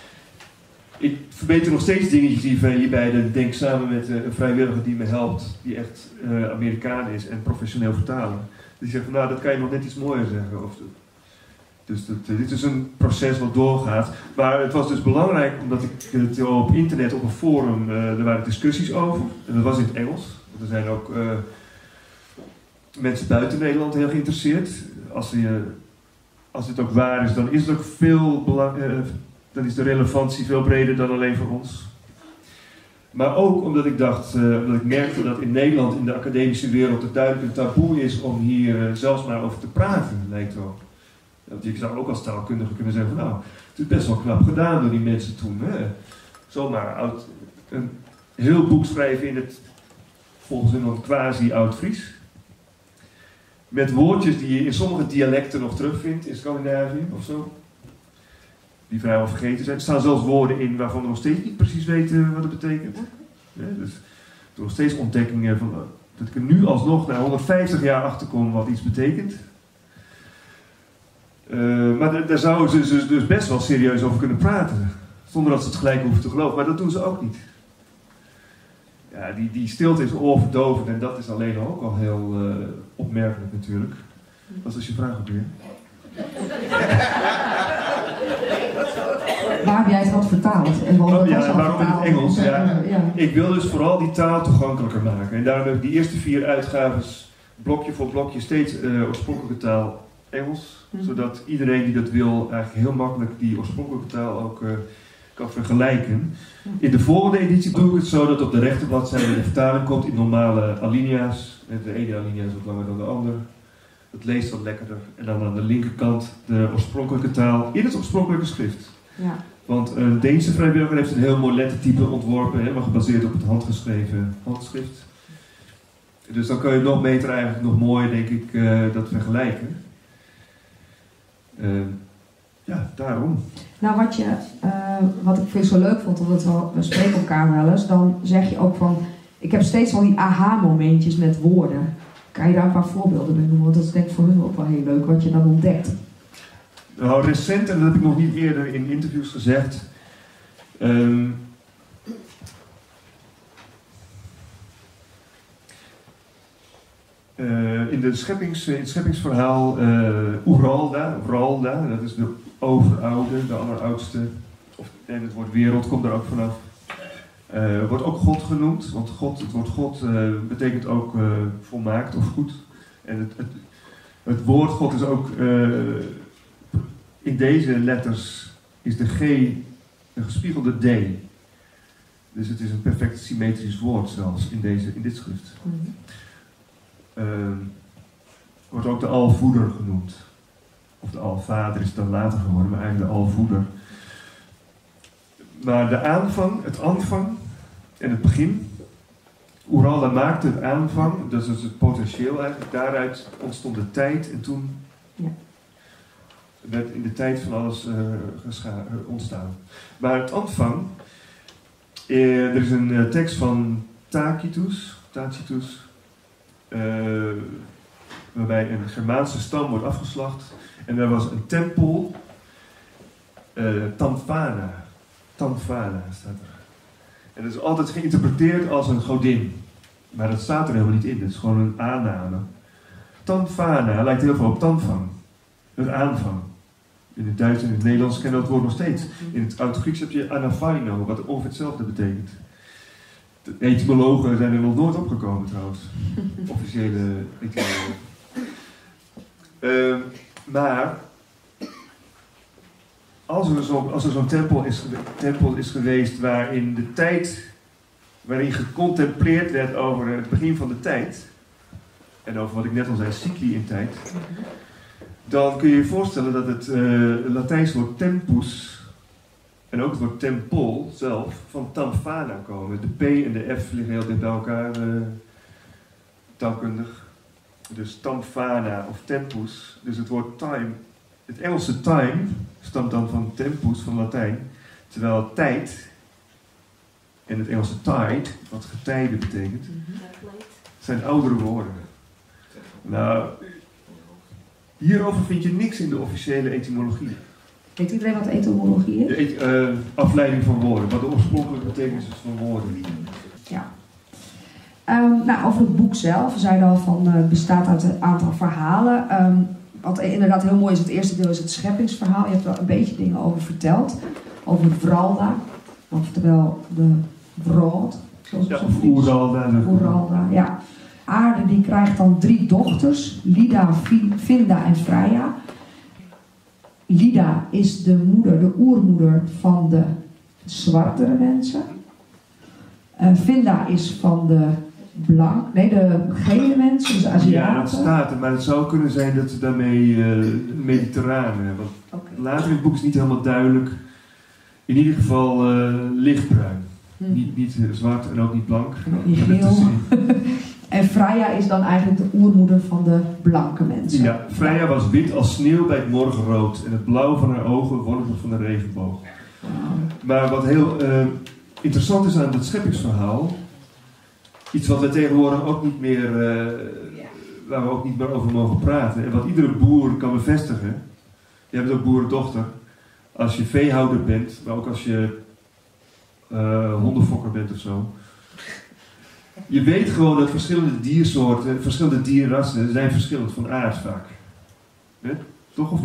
Ik verbeter nog steeds dingetjes hierbij. Ik denk samen met een vrijwilliger die me helpt, die echt uh, Amerikaan is en professioneel vertalen. Die zegt van, nou, dat kan je nog net iets mooier zeggen. Of, dus dat, dit is een proces wat doorgaat. Maar het was dus belangrijk, omdat ik het op internet, op een forum, uh, er waren discussies over. En dat was in het Engels. Er zijn ook uh, mensen buiten Nederland heel geïnteresseerd. Als, die, uh, als dit ook waar is, dan is het ook veel belangrijk. Uh, Dan is de relevantie veel breder dan alleen voor ons. Maar ook omdat ik dacht, uh, omdat ik merkte dat in Nederland, in de academische wereld, het duidelijk een taboe is om hier uh, zelfs maar over te praten, lijkt wel. Want je zou ook als taalkundige kunnen zeggen van, nou, het is best wel knap gedaan door die mensen toen. Hè? Zomaar oud, een heel boek schrijven in het, volgens hun quasi-Oud-Fries. Met woordjes die je in sommige dialecten nog terugvindt, in Scandinavië of zo. Die vrijwel vergeten zijn. Er staan zelfs woorden in waarvan we nog steeds niet precies weten wat het betekent. Ja, dus er zijn nog steeds ontdekkingen van, dat ik er nu alsnog na honderdvijftig jaar achter kom wat iets betekent. Uh, maar daar zouden ze dus, dus best wel serieus over kunnen praten. Zonder dat ze het gelijk hoeven te geloven. Maar dat doen ze ook niet. Ja, die, die stilte is oorverdovend en dat is alleen ook al heel uh, opmerkelijk natuurlijk. Dat is je vraag ook weer. Waar heb jij het had vertaald? En waarom, Oh, ja, was al waarom in het vertaald? Engels? Ja. Ja. Ik wil dus vooral die taal toegankelijker maken. En daarom heb ik die eerste vier uitgaves, blokje voor blokje, steeds uh, oorspronkelijke taal Engels. Hm. Zodat iedereen die dat wil eigenlijk heel makkelijk die oorspronkelijke taal ook uh, kan vergelijken. In de volgende editie doe ik het zo dat op de rechterbladzijde de vertaling komt in normale alinea's. De ene alinea is wat langer dan de andere. Het leest wat lekkerder. En dan aan de linkerkant de oorspronkelijke taal in het oorspronkelijke schrift. Ja. Want een Deense vrijwilliger heeft een heel mooi lettertype ontworpen, helemaal gebaseerd op het handgeschreven handschrift. Dus dan kun je nog beter eigenlijk nog mooi, denk ik, uh, dat vergelijken. Uh, ja, daarom. Nou, wat, je, uh, wat ik vind zo leuk vond, omdat we, we spreken elkaar wel eens, dan zeg je ook van, ik heb steeds al die aha-momentjes met woorden. Kan je daar een paar voorbeelden bij noemen? Want dat is denk ik voor hun ook wel heel leuk, wat je dan ontdekt. Nou, recent, en dat heb ik nog niet eerder in interviews gezegd. Um, uh, in, de scheppings, in het scheppingsverhaal uh, Uralda, Uralda, dat is de overoude, de alleroudste, of, en het woord wereld komt daar ook vanaf. Uh, wordt ook God genoemd, want God, het woord God uh, betekent ook uh, volmaakt of goed. En het, het, het woord God is ook... Uh, in deze letters is de G een gespiegelde D. Dus het is een perfect symmetrisch woord zelfs in, deze, in dit schrift. Mm-hmm. Uh, wordt ook de alvoeder genoemd. Of de alvader is het dan later geworden, maar eigenlijk de alvoeder. Maar de aanvang, het aanvang en het begin. Uralda maakte het aanvang, dat is het potentieel eigenlijk. Daaruit ontstond de tijd en toen... Ja. werd in de tijd van alles uh, gescha- uh, ontstaan. Maar het aanvang, uh, er is een uh, tekst van Tacitus, Tacitus uh, waarbij een Germaanse stam wordt afgeslacht en er was een tempel, uh, Tamfana, Tamfana staat er. En dat is altijd geïnterpreteerd als een godin, maar dat staat er helemaal niet in, het is gewoon een aanname. Tamfana lijkt heel veel op Tanfang, het aanvang. In het Duits en in het Nederlands kennen we dat woord nog steeds. In het Oud-Grieks heb je anaphaino, wat ongeveer hetzelfde betekent. De etymologen zijn er nog nooit opgekomen trouwens. Officiële etymologen. Uh, maar, als er, zo, als er zo'n tempel is, tempel is geweest waarin de tijd, waarin gecontempleerd werd over het begin van de tijd, en over wat ik net al zei, cycli in tijd, dan kun je je voorstellen dat het uh, Latijnse woord tempus en ook het woord tempel zelf van Tamfana komen. De P en de F liggen heel dicht bij elkaar, uh, taalkundig. Dus Tamfana of tempus. Dus het woord time, het Engelse time stamt dan van tempus, van Latijn. Terwijl tijd en het Engelse tide, wat getijden betekent, zijn oudere woorden. Nou... Hierover vind je niks in de officiële etymologie. Weet iedereen wat etymologie is? De et, uh, afleiding van woorden, wat de oorspronkelijke betekenis is van woorden. Ja. Um, nou, over het boek zelf. We zeiden al van, het uh, bestaat uit een aantal verhalen. Um, wat inderdaad heel mooi is, het eerste deel is het scheppingsverhaal. Je hebt er een beetje dingen over verteld. Over Vralda. Oftewel de Vrood. Zoals ja, Uralda. Uralda, ja. Aarde die krijgt dan drie dochters, Lida, Vinda en Freya. Lida is de moeder, de oermoeder van de zwartere mensen. Uh, Vinda is van de blank, nee, de gele mensen, dus de Aziaten. Ja, dat staat er, maar het zou kunnen zijn dat ze daarmee uh, mediterrane hebben. Okay. Later in het boek is niet helemaal duidelijk. In ieder geval uh, lichtbruin. Hmm. Niet, niet uh, zwart en ook niet blank. Niet geel. En Freya is dan eigenlijk de oermoeder van de blanke mensen. Ja, Freya was wit als sneeuw bij het morgenrood. En het blauw van haar ogen wortelde van de regenboog. Wow. Maar wat heel uh, interessant is aan het scheppingsverhaal... iets wat we tegenwoordig ook niet meer... Uh, waar we ook niet meer over mogen praten. En wat iedere boer kan bevestigen... Je hebt ook boerendochter. Als je veehouder bent, maar ook als je uh, hondenfokker bent of zo... Je weet gewoon dat verschillende diersoorten, verschillende dierrassen zijn verschillend van aard vaak. He? Toch of niet?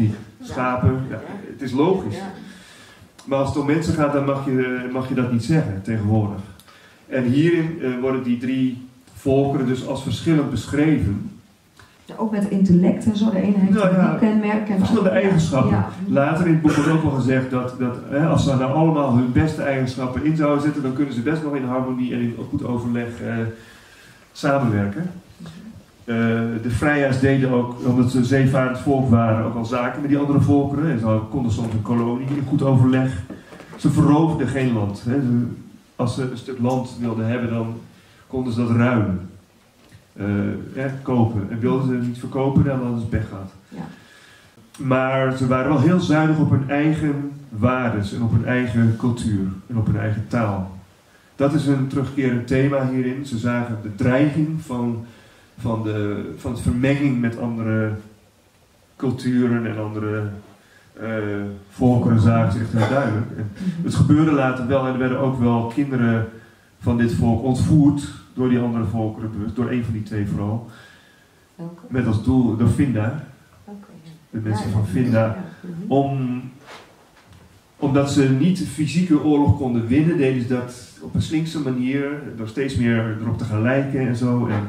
schapen. Ja, het is logisch. Ja. Maar als het om mensen gaat, dan mag je, mag je dat niet zeggen tegenwoordig. En hierin uh, worden die drie volkeren dus als verschillend beschreven. Ja, ook met intellect en zo. De ene heeft Nou ja, een kenmerk en verschillende ja, eigenschappen. ja. Later in het boek wordt ook wel gezegd dat, dat hè, als ze nou allemaal hun beste eigenschappen in zouden zetten, dan kunnen ze best nog in harmonie en in goed overleg uh, samenwerken. Uh, de Vrijjaars deden ook, omdat ze zeevarend volk waren, ook al zaken met die andere volkeren. En ze konden soms een kolonie in goed overleg. Ze veroverden geen land. Hè. Ze, als ze een stuk land wilden hebben, dan konden ze dat ruilen. Uh, ja, kopen. En wilden ze het niet verkopen, dan hadden ze pech gehad. Ja. Maar ze waren wel heel zuinig op hun eigen waardes en op hun eigen cultuur en op hun eigen taal. Dat is een terugkerend thema hierin. Ze zagen de dreiging van, van, de, van de vermenging met andere culturen en andere uh, volkeren, zagen ze echt heel duidelijk. En het gebeurde later wel en er werden ook wel kinderen van dit volk ontvoerd door die andere volkeren, door een van die twee vooral. Welke? Met als doel, door Vinda, Okay. de mensen Ja, van Vinda, ja. om, omdat ze niet de fysieke oorlog konden winnen, deden ze dat op een slinkse manier, door steeds meer erop te gaan lijken en zo. En,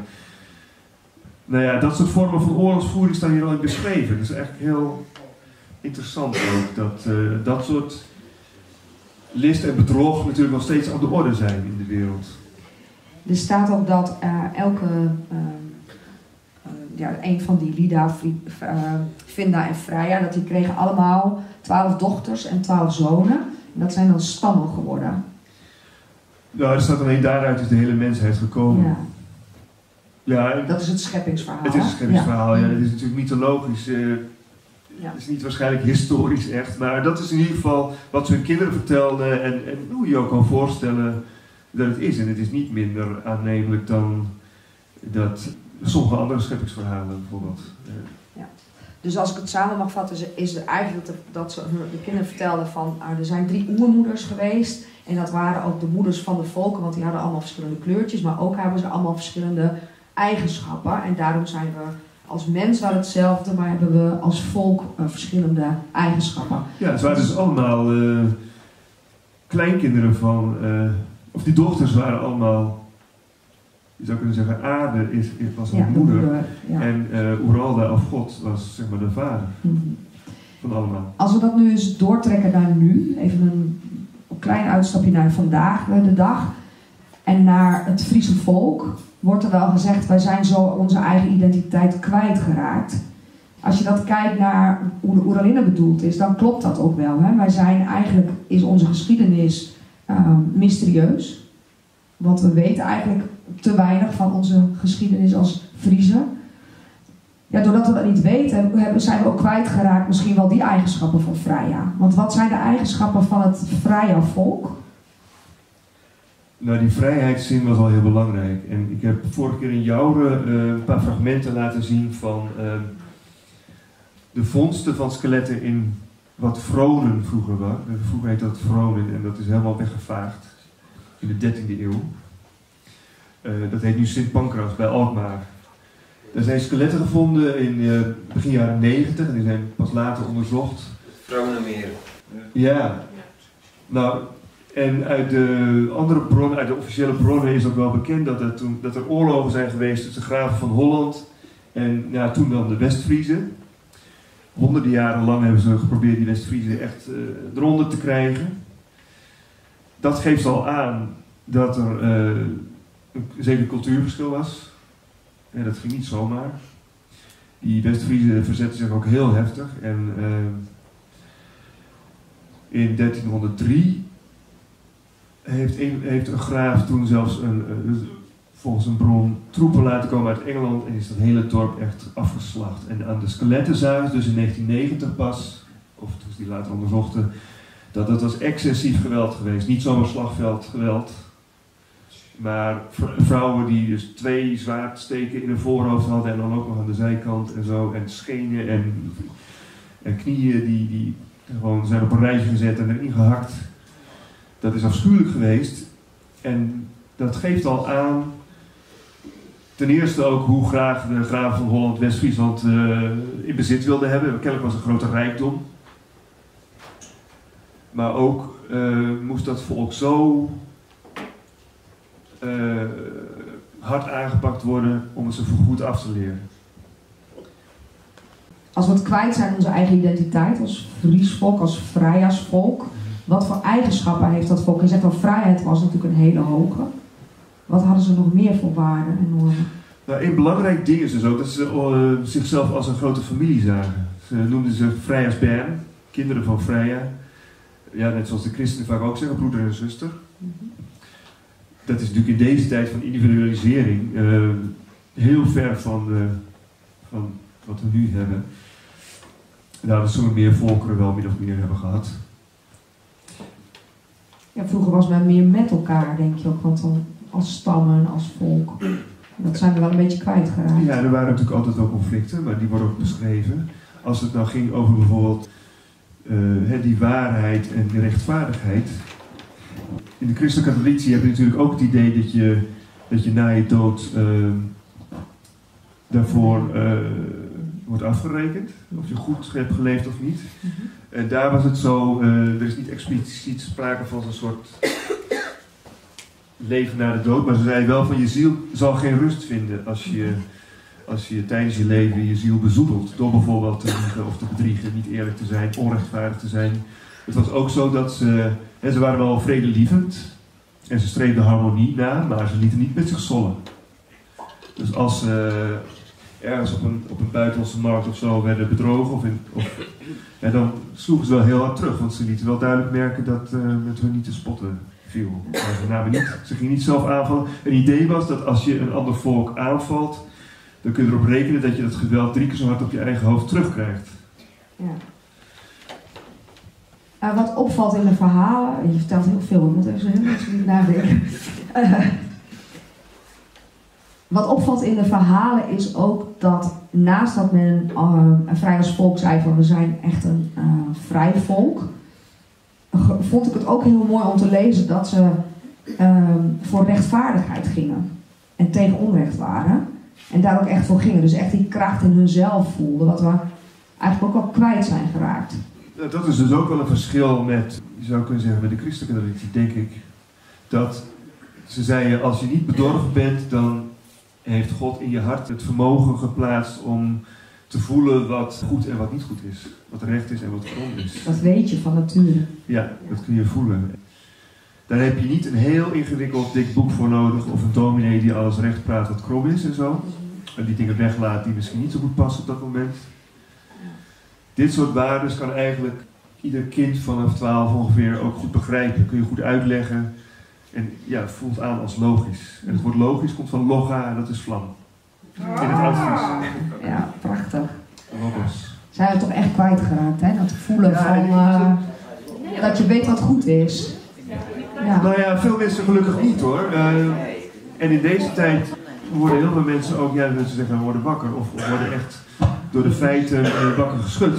nou ja, dat soort vormen van oorlogsvoering staan hier al in beschreven. Dat is eigenlijk heel interessant ook, dat uh, dat soort list en bedrog natuurlijk nog steeds aan de orde zijn in de wereld. Er staat ook dat uh, elke, uh, uh, ja, een van die Lida, uh, Vinda en Freya, dat die kregen allemaal twaalf dochters en twaalf zonen. En dat zijn dan stammen geworden. Nou, er staat alleen daaruit is de hele mensheid gekomen. Ja. Ja, en Dat is het scheppingsverhaal. het is een hè? scheppingsverhaal, ja. Ja. Het is natuurlijk mythologisch. Uh, Ja. Het is niet waarschijnlijk historisch echt, maar dat is in ieder geval wat ze hun kinderen vertelden en, en hoe je ook kan voorstellen dat het is. En het is niet minder aannemelijk dan dat sommige andere scheppingsverhalen bijvoorbeeld. Ja. Dus als ik het samen mag vatten, is het eigenlijk dat, dat ze de kinderen vertelden van ah, er zijn drie oermoeders geweest. En dat waren ook de moeders van de volken, want die hadden allemaal verschillende kleurtjes, maar ook hebben ze allemaal verschillende eigenschappen. En daarom zijn we als mens wel hetzelfde, maar hebben we als volk uh, verschillende eigenschappen. Ja, ze waren dus allemaal uh, kleinkinderen van, uh, of die dochters waren allemaal, je zou kunnen zeggen, Aarde is, was een Ja, de moeder. moeder, ja. En uh, Uralda of God was zeg maar de vader Mm-hmm. van allemaal. Als we dat nu eens doortrekken naar nu, even een, een klein uitstapje naar vandaag de dag en naar het Friese volk, wordt er wel gezegd, wij zijn zo onze eigen identiteit kwijtgeraakt. Als je dat kijkt naar hoe de Oeralinne bedoeld is, dan klopt dat ook wel. Hè? Wij zijn eigenlijk, is onze geschiedenis uh, mysterieus. Want we weten eigenlijk te weinig van onze geschiedenis als Friezen. Ja, doordat we dat niet weten, hebben, zijn we ook kwijtgeraakt misschien wel die eigenschappen van Freya. Want wat zijn de eigenschappen van het Freya-volk? Nou, die vrijheidszin was al heel belangrijk. En ik heb vorige keer in Joure uh, een paar fragmenten laten zien van uh, de vondsten van skeletten in wat Vronen vroeger was. Vroeger heette dat Vronen en dat is helemaal weggevaagd in de dertiende eeuw. Uh, dat heet nu Sint Pancras bij Alkmaar. Er zijn skeletten gevonden in uh, begin jaren negentig en die zijn pas later onderzocht. Vronemeer. Ja, nou, en uit de andere bronnen, uit de officiële bronnen is ook wel bekend dat er, toen, dat er oorlogen zijn geweest tussen de graven van Holland en ja, toen dan de Westfriezen. Honderden jaren lang hebben ze geprobeerd die Westfriezen echt uh, eronder te krijgen. Dat geeft al aan dat er uh, een zeker cultuurverschil was. En dat ging niet zomaar. Die Westfriezen verzetten zich ook heel heftig. En uh, in dertienhonderddrie heeft een, heeft een graaf toen zelfs een, uh, volgens een bron troepen laten komen uit Engeland en is dat hele dorp echt afgeslacht. En aan de skeletten zagen dus in negentien negentig pas, of toen ze die later onderzochten, dat dat was excessief geweld geweest. Niet zomaar slagveldgeweld, maar vrouwen die dus twee zwaardsteken in hun voorhoofd hadden en dan ook nog aan de zijkant en zo, en schenen en, en knieën die, die gewoon zijn op een rijtje gezet en erin gehakt. Dat is afschuwelijk geweest en dat geeft al aan ten eerste ook hoe graag de graven van Holland-West-Friesland uh, in bezit wilden hebben. Kennelijk was een grote rijkdom. Maar ook uh, moest dat volk zo uh, hard aangepakt worden om het ze voorgoed af te leren. Als we het kwijt zijn onze eigen identiteit als Fries volk, als vrijheidsvolk, wat voor eigenschappen heeft dat volk? Je zegt wel, vrijheid was natuurlijk een hele hoge. Wat hadden ze nog meer voor waarden en normen? Nou, een belangrijk ding is dus ook dat ze uh, zichzelf als een grote familie zagen. Ze noemden ze Vrijheidsbern, kinderen van Freya. Ja, net zoals de christenen vaak ook zeggen, broeder en zuster. Mm-hmm. Dat is natuurlijk in deze tijd van individualisering uh, heel ver van, uh, van wat we nu hebben. Nou, dat zullen meer volkeren wel min of meer hebben gehad. Ja, vroeger was men meer met elkaar, denk je ook, want dan als stammen, als volk. Dat zijn we wel een beetje kwijtgeraakt. Ja, er waren natuurlijk altijd wel conflicten, maar die worden ook beschreven. Als het nou ging over bijvoorbeeld uh, die waarheid en de rechtvaardigheid. In de christelijke traditie heb je natuurlijk ook het idee dat je, dat je na je dood uh, daarvoor uh, wordt afgerekend. Of je goed hebt geleefd of niet. Mm-hmm. En daar was het zo, uh, er is niet expliciet sprake van zo'n soort leven na de dood, maar ze zei wel van je ziel zal geen rust vinden als je, als je tijdens je leven je ziel bezoedelt. Door bijvoorbeeld te liegen of te bedriegen, niet eerlijk te zijn, onrechtvaardig te zijn. Het was ook zo dat ze, hè, ze waren wel vredelievend en ze streefden harmonie na, maar ze lieten niet met zich zollen. Dus als ze uh, ergens op een, op een buitenlandse markt of zo werden bedrogen, of in, of, ja, dan sloegen ze wel heel hard terug, want ze lieten wel duidelijk merken dat uh, met hun niet te spotten viel. Maar ze, namen niet, ze gingen niet zelf aanvallen. Een idee was dat als je een ander volk aanvalt, dan kun je erop rekenen dat je dat geweld drie keer zo hard op je eigen hoofd terugkrijgt. Ja. Uh, wat opvalt in de verhalen, je vertelt heel veel, ik moet even zo heel even nadenken. Uh, wat opvalt in de verhalen is ook dat naast dat men uh, een vrijheidsvolk zei van we zijn echt een uh, vrij volk, vond ik het ook heel mooi om te lezen dat ze uh, voor rechtvaardigheid gingen en tegen onrecht waren en daar ook echt voor gingen. Dus echt die kracht in hunzelf voelden, wat we eigenlijk ook wel kwijt zijn geraakt. Dat is dus ook wel een verschil met, je zou kunnen zeggen, met de christelijke traditie, denk ik. Dat ze zeiden, als je niet bedorven bent, dan heeft God in je hart het vermogen geplaatst om te voelen wat goed en wat niet goed is. Wat recht is en wat krom is. Dat weet je van nature. Ja, dat kun je voelen. Daar heb je niet een heel ingewikkeld dik boek voor nodig of een dominee die alles recht praat wat krom is en zo. En die dingen weglaat die misschien niet zo goed passen op dat moment. Dit soort waarden kan eigenlijk ieder kind vanaf twaalf ongeveer ook goed begrijpen. Kun je goed uitleggen. En ja, het voelt aan als logisch. En het woord logisch komt van loga en dat is vlam. In het Oud-Fries. Ja, prachtig. Logos. Zijn we toch echt kwijtgeraakt, hè? Dat voelen ja, van uh, dat je weet wat goed is. Ja. Nou ja, veel mensen gelukkig niet hoor. Uh, en in deze tijd worden heel veel mensen ook, ja, mensen zeggen worden wakker of, of worden echt door de feiten uh, wakker geschud.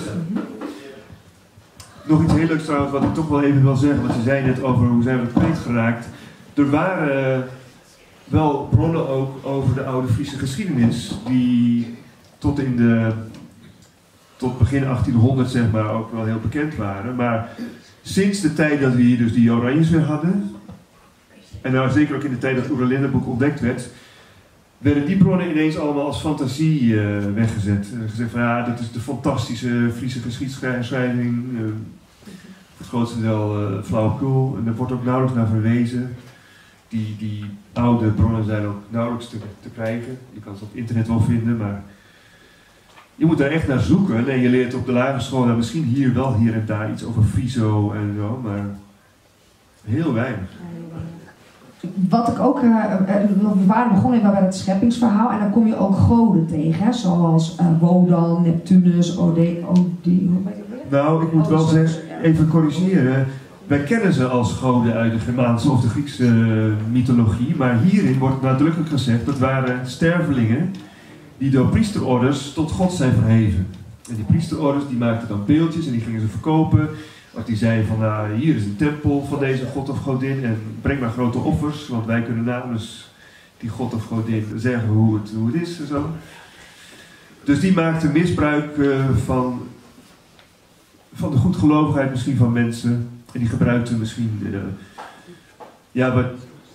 Nog iets heel leuks trouwens, wat ik toch wel even wil zeggen, want je zei net over hoe zijn we het kwijtgeraakt. Er waren uh, wel bronnen ook over de oude Friese geschiedenis, die tot in de, tot begin achttienhonderd zeg maar ook wel heel bekend waren. Maar sinds de tijd dat we hier dus die Oranjes weer hadden, en nou zeker ook in de tijd dat het Oeralinda-boek ontdekt werd, werden die bronnen ineens allemaal als fantasie uh, weggezet. Uh, gezegd van ja, dit is de fantastische Friese geschiedschrijving, uh, het grootste deel uh, flauwekul, en daar wordt ook nauwelijks naar verwezen. Die, die oude bronnen zijn ook nauwelijks te, te krijgen. Je kan ze op internet wel vinden, maar je moet daar echt naar zoeken. En je leert op de lagere school nou, misschien hier wel hier en daar iets over Friso en zo, maar heel weinig. Wat ik ook, uh, we waren begonnen even bij het scheppingsverhaal en dan kom je ook goden tegen, hè? Zoals uh, Wodan, Neptunus, Ode, Ode, Nou, ik moet wel zeggen, even corrigeren. Wij kennen ze als goden uit de Germaanse of de Griekse uh, mythologie, maar hierin wordt nadrukkelijk gezegd dat waren stervelingen die door priesterorders tot God zijn verheven. En die priesterorders die maakten dan beeldjes en die gingen ze verkopen. Want die zeiden van, nou, hier is een tempel van deze god of godin en breng maar grote offers, want wij kunnen namens die god of godin zeggen hoe het, hoe het is en zo. Dus die maakte misbruik uh, van, van de goedgelovigheid misschien van mensen. En die gebruikte misschien... Uh, ja, wat...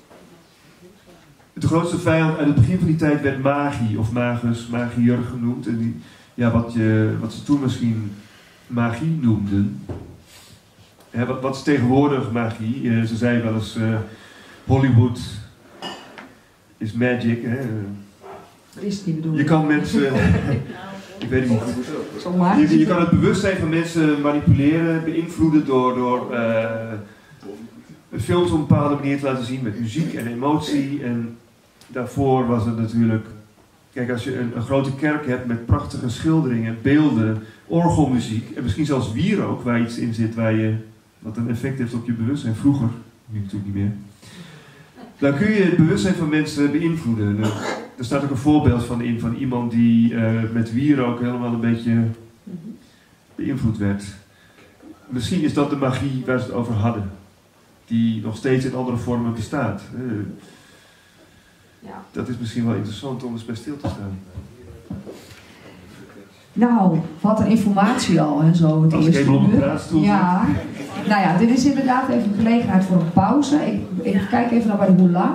De grootste vijand uit het begin van die tijd werd magie of magus, magiër genoemd. En die, ja, wat, je, wat ze toen misschien magie noemden. Hè, wat, wat is tegenwoordig magie? Uh, ze zei wel eens uh, Hollywood is magic. Hè. Is die bedoeld? Je kan mensen... ik weet het niet. Zo maar. Je, je kan het bewustzijn van mensen manipuleren, beïnvloeden door... door uh, films op een bepaalde manier te laten zien met muziek en emotie. En daarvoor was het natuurlijk... Kijk, als je een, een grote kerk hebt met prachtige schilderingen, beelden, orgelmuziek en misschien zelfs wierook waar iets in zit waar je, wat een effect heeft op je bewustzijn, vroeger, nu natuurlijk niet meer. Dan kun je het bewustzijn van mensen beïnvloeden. Er, er staat ook een voorbeeld van in van iemand die uh, met wierook helemaal een beetje beïnvloed werd. Misschien is dat de magie waar ze het over hadden. Die nog steeds in andere vormen bestaat. Uh, Ja. Dat is misschien wel interessant om eens bij stil te staan. Nou, wat een informatie al en zo. Het Als ik eerste even op een uur. praatstoel Ja. Nou ja, dit is inderdaad even een gelegenheid voor een pauze. Ik, ik kijk even naar bij hoe lang.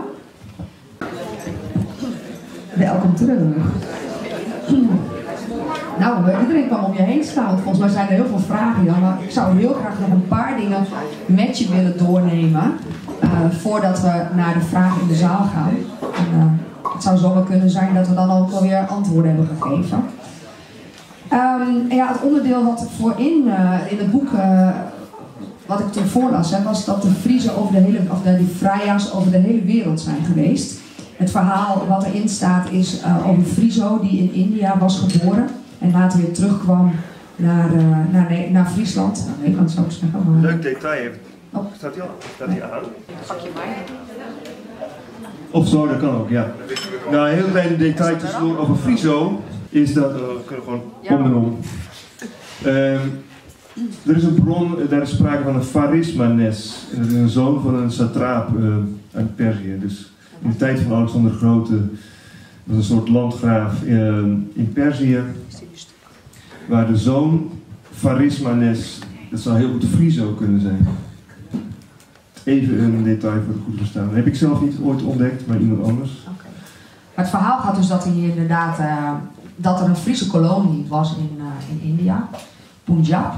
Welkom terug. Nou, iedereen kwam om je heen staan. Want volgens mij zijn er heel veel vragen, Jan. Maar ik zou heel graag nog een paar dingen met je willen doornemen. Uh, voordat we naar de vragen in de zaal gaan. En, uh, het zou zomaar kunnen zijn dat we dan ook alweer antwoorden hebben gegeven. Um, ja, het onderdeel wat voorin uh, in het boek, uh, wat ik toen voorlas, hè, was dat de Friezen over de hele, of de, die Fraya's over de hele wereld zijn geweest. Het verhaal wat erin staat is uh, over Friso die in India was geboren en later weer terugkwam naar, uh, naar, ne naar Friesland. Nou, Nederland zou ik zeggen. Maar... Leuk detail. Oh. Staat hij al? Staat hij aan? Pak je mij. Of zo, dat kan ook, ja. Nou, een heel klein detail tussendoor over Friso is dat... Uh, we kunnen gewoon om en om. Uh, er is een bron, daar is sprake van een Pharismanes, een zoon van een satraap uh, uit Perzië. Dus in de tijd van Alexander de Grote was een soort landgraaf uh, in Perzië, waar de zoon Pharismanes, dat zou heel goed de Friso kunnen zijn. Even een detail voor het goede verstaan. Dat heb ik zelf niet ooit ontdekt, maar iemand anders. Okay. Maar het verhaal gaat dus dat er hier inderdaad uh, dat er een Friese kolonie was in, uh, in India, Punjab.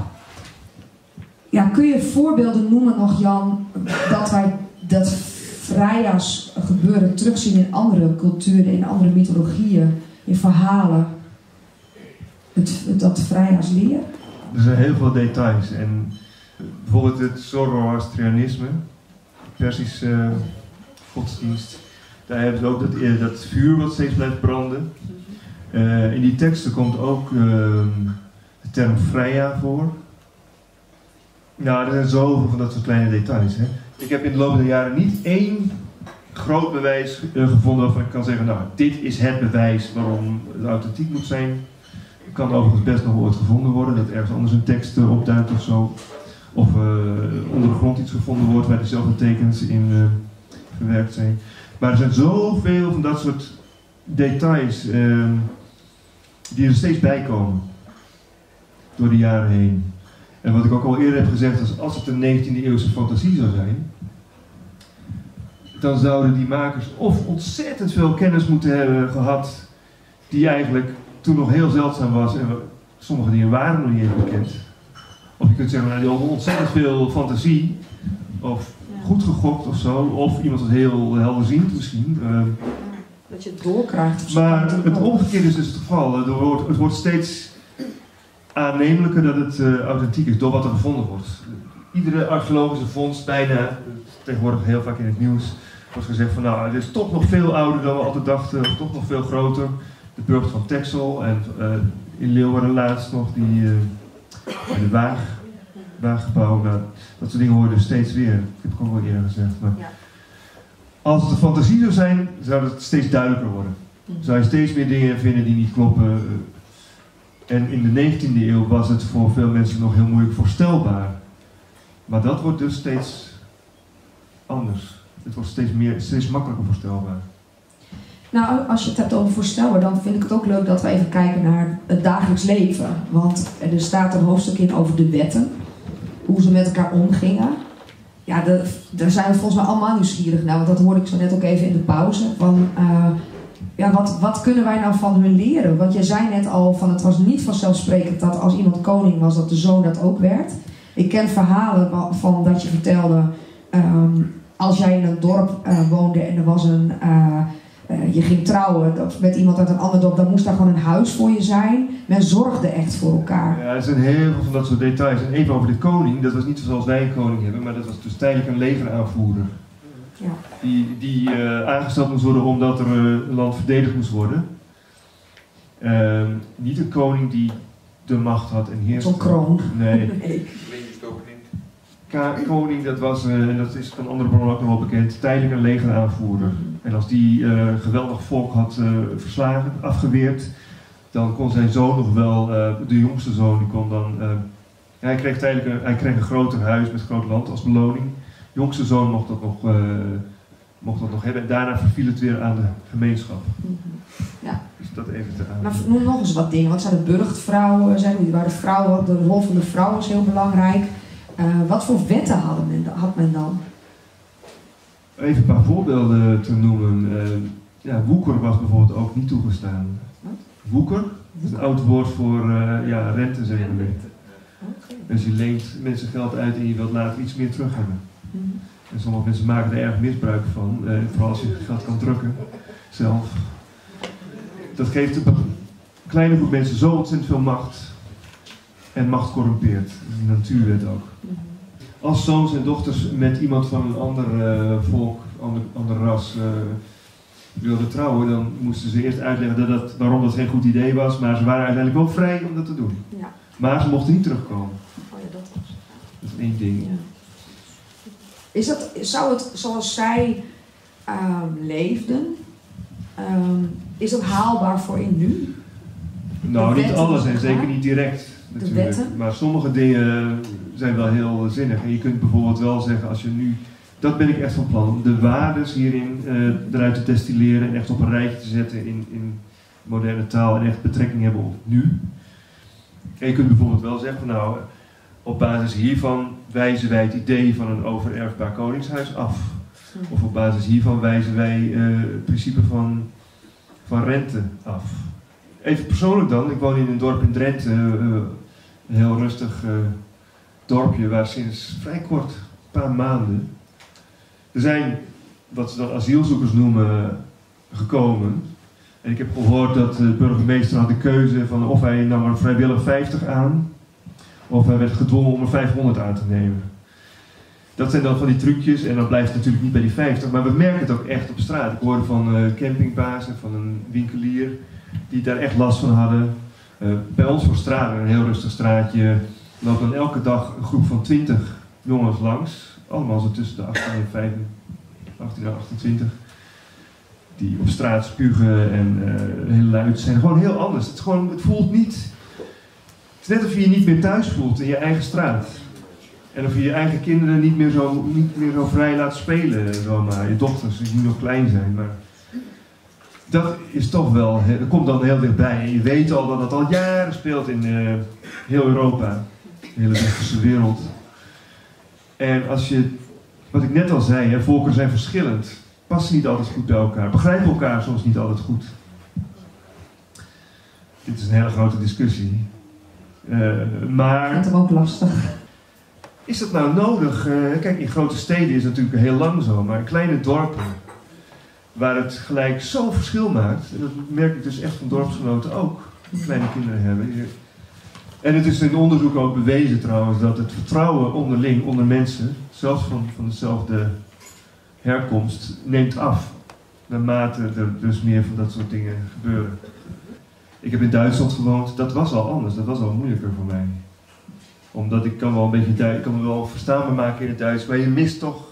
Ja, kun je voorbeelden noemen nog, Jan, dat wij dat Fraya's gebeuren terugzien in andere culturen, in andere mythologieën, in verhalen? Het, het, dat Fraya's leren? Er zijn heel veel details. En bijvoorbeeld het Zoroastrianisme, Persische uh, godsdienst. Daar hebben ze ook dat, uh, dat vuur wat steeds blijft branden. Uh, in die teksten komt ook uh, de term Freya voor. Nou, er zijn zoveel van dat soort kleine details. Hè. Ik heb in de loop der jaren niet één groot bewijs uh, gevonden waarvan ik kan zeggen, nou, dit is het bewijs waarom het authentiek moet zijn. Het kan overigens best nog ooit gevonden worden, dat ergens anders een tekst uh, opduikt of zo. Of uh, onder de grond iets gevonden wordt waar dezelfde tekens in uh, verwerkt zijn. Maar er zijn zoveel van dat soort details uh, die er steeds bij komen. Door de jaren heen. En wat ik ook al eerder heb gezegd, is als het een negentiende eeuwse fantasie zou zijn, dan zouden die makers of ontzettend veel kennis moeten hebben gehad, die eigenlijk toen nog heel zeldzaam was en sommige dingen waren nog niet even bekend. Of je kunt zeggen, nou, die hadden ontzettend veel fantasie, of goed gegokt of zo, of iemand was heel helderziend misschien. Uh, Dat je het doorkrijgt. maar het omgekeerde is dus het geval. Het wordt, het wordt steeds aannemelijker dat het uh, authentiek is door wat er gevonden wordt. Iedere archeologische vondst, bijna, tegenwoordig heel vaak in het nieuws, wordt gezegd van nou, het is toch nog veel ouder dan we altijd dachten, of toch nog veel groter. De burcht van Texel en uh, in Leeuwarden laatst nog die uh, de Waag, Waaggebouw, nou, dat soort dingen hoor je dus steeds weer. Ik heb het ook al eerder gezegd. Maar Ja. als het een fantasie zou zijn, zou het steeds duidelijker worden. Zou je steeds meer dingen vinden die niet kloppen. En in de negentiende eeuw was het voor veel mensen nog heel moeilijk voorstelbaar. Maar dat wordt dus steeds anders. Het wordt steeds, meer, steeds makkelijker voorstelbaar. Nou, als je het hebt over voorstellen, dan vind ik het ook leuk dat we even kijken naar het dagelijks leven. Want er staat een hoofdstuk in over de wetten. Hoe ze met elkaar omgingen. Ja, de, daar zijn we volgens mij allemaal nieuwsgierig naar. Want dat hoorde ik zo net ook even in de pauze. Van, uh, ja, wat, wat kunnen wij nou van hun leren? Want je zei net al, van het was niet vanzelfsprekend dat als iemand koning was, dat de zoon dat ook werd. Ik ken verhalen van dat je vertelde, um, als jij in een dorp uh, woonde en er was een... Uh, Uh, je ging trouwen met iemand uit een ander dorp, dan moest daar gewoon een huis voor je zijn. Men zorgde echt voor elkaar. Ja, er zijn heel veel van dat soort details. En even over de koning, dat was niet zoals wij een koning hebben, maar dat was dus tijdelijk een legeraanvoerder. Ja. Die, die uh, aangesteld moest worden omdat er uh, een land verdedigd moest worden. Uh, niet een koning die de macht had en heerste. Zo'n kroon. Nee. nee. Ka koning, dat was, uh, en dat is van andere bronnen ook nog wel bekend, tijdelijk een legeraanvoerder. Mm-hmm. En als die uh, geweldig volk had uh, verslagen, afgeweerd, dan kon zijn zoon nog wel, uh, de jongste zoon, die kon dan, uh, hij, kreeg tijdelijk een, hij kreeg een groter huis met groot land als beloning. De jongste zoon mocht dat nog, uh, mocht dat nog hebben en daarna verviel het weer aan de gemeenschap. Mm-hmm. Ja. Dus dat even te aan. Maar noem nog eens wat dingen, wat zijn de burchtvrouwen, zijn die waar de vrouwen, de rol van de vrouw was heel belangrijk. Uh, wat voor wetten hadden men, had men dan? Even een paar voorbeelden te noemen. Uh, ja, woeker was bijvoorbeeld ook niet toegestaan. Wat? Woeker? Dat is een oud woord voor uh, ja, rente, zeg maar. Okay. Dus je leent mensen geld uit en je wilt later iets meer terug hebben. Mm-hmm. En sommige mensen maken er erg misbruik van. Uh, vooral als je geld kan drukken zelf. Dat geeft een kleine groep mensen zo ontzettend veel macht. En macht corrumpeert. Dat is een natuurwet ook. Als zoons en dochters met iemand van een ander uh, volk, ander, ander ras uh, wilden trouwen, dan moesten ze eerst uitleggen dat dat, waarom dat geen goed idee was, maar ze waren uiteindelijk wel vrij om dat te doen. Ja. Maar ze mochten niet terugkomen. Oh ja, dat was. Dat is één ding. Ja. Is dat, zou het zoals zij um, leefden, um, is dat haalbaar voor in nu? Nou, niet alles en zeker ja? niet direct natuurlijk. Maar sommige dingen zijn wel heel zinnig. En je kunt bijvoorbeeld wel zeggen, als je nu, dat ben ik echt van plan, om de waardes hierin uh, eruit te destilleren en echt op een rijtje te zetten in, in moderne taal en echt betrekking hebben op nu. En je kunt bijvoorbeeld wel zeggen, nou, op basis hiervan wijzen wij het idee van een overerfbaar koningshuis af. Of op basis hiervan wijzen wij uh, het principe van, van rente af. Even persoonlijk dan, ik woon in een dorp in Drenthe, uh, een heel rustig uh, dorpje waar sinds vrij kort, een paar maanden, er zijn wat ze dan asielzoekers noemen gekomen. En ik heb gehoord dat de burgemeester had de keuze van of hij nam er vrijwillig vijftig aan, of hij werd gedwongen om er vijfhonderd aan te nemen. Dat zijn dan van die trucjes en dan blijft het natuurlijk niet bij die vijftig, maar we merken het ook echt op straat. Ik hoorde van uh, campingbazen, van een winkelier, die daar echt last van hadden. Uh, bij ons voor straat, een heel rustig straatje, loopt dan elke dag een groep van twintig jongens langs. Allemaal zo tussen de achttien en vijftien, achttien en achtentwintig. Die op straat spugen en uh, heel luid zijn. Gewoon heel anders. Het, is gewoon, het voelt niet... Het is net of je je niet meer thuis voelt in je eigen straat. En of je je eigen kinderen niet meer zo, niet meer zo vrij laat spelen. Zomaar. Je dochters die nu nog klein zijn. Maar dat is toch wel... Dat komt dan heel dichtbij. En je weet al dat dat al jaren speelt in uh, heel Europa. De hele westerse wereld. En als je... Wat ik net al zei, hè, volkeren zijn verschillend. Passen niet altijd goed bij elkaar. Begrijpen elkaar soms niet altijd goed. Dit is een hele grote discussie. Uh, maar... Ik vind hem ook lastig. Is dat nou nodig? Uh, kijk, in grote steden is het natuurlijk heel lang zo. Maar in kleine dorpen, waar het gelijk zo'n verschil maakt. En dat merk ik dus echt van dorpsgenoten ook. Die kleine kinderen hebben. En het is in onderzoek ook bewezen trouwens, dat het vertrouwen onderling, onder mensen, zelfs van, van dezelfde herkomst, neemt af. Naarmate er dus meer van dat soort dingen gebeuren. Ik heb in Duitsland gewoond, dat was al anders, dat was al moeilijker voor mij. Omdat ik kan wel een beetje Duits, ik kan me wel verstaanbaar maken in het Duits, maar je mist toch...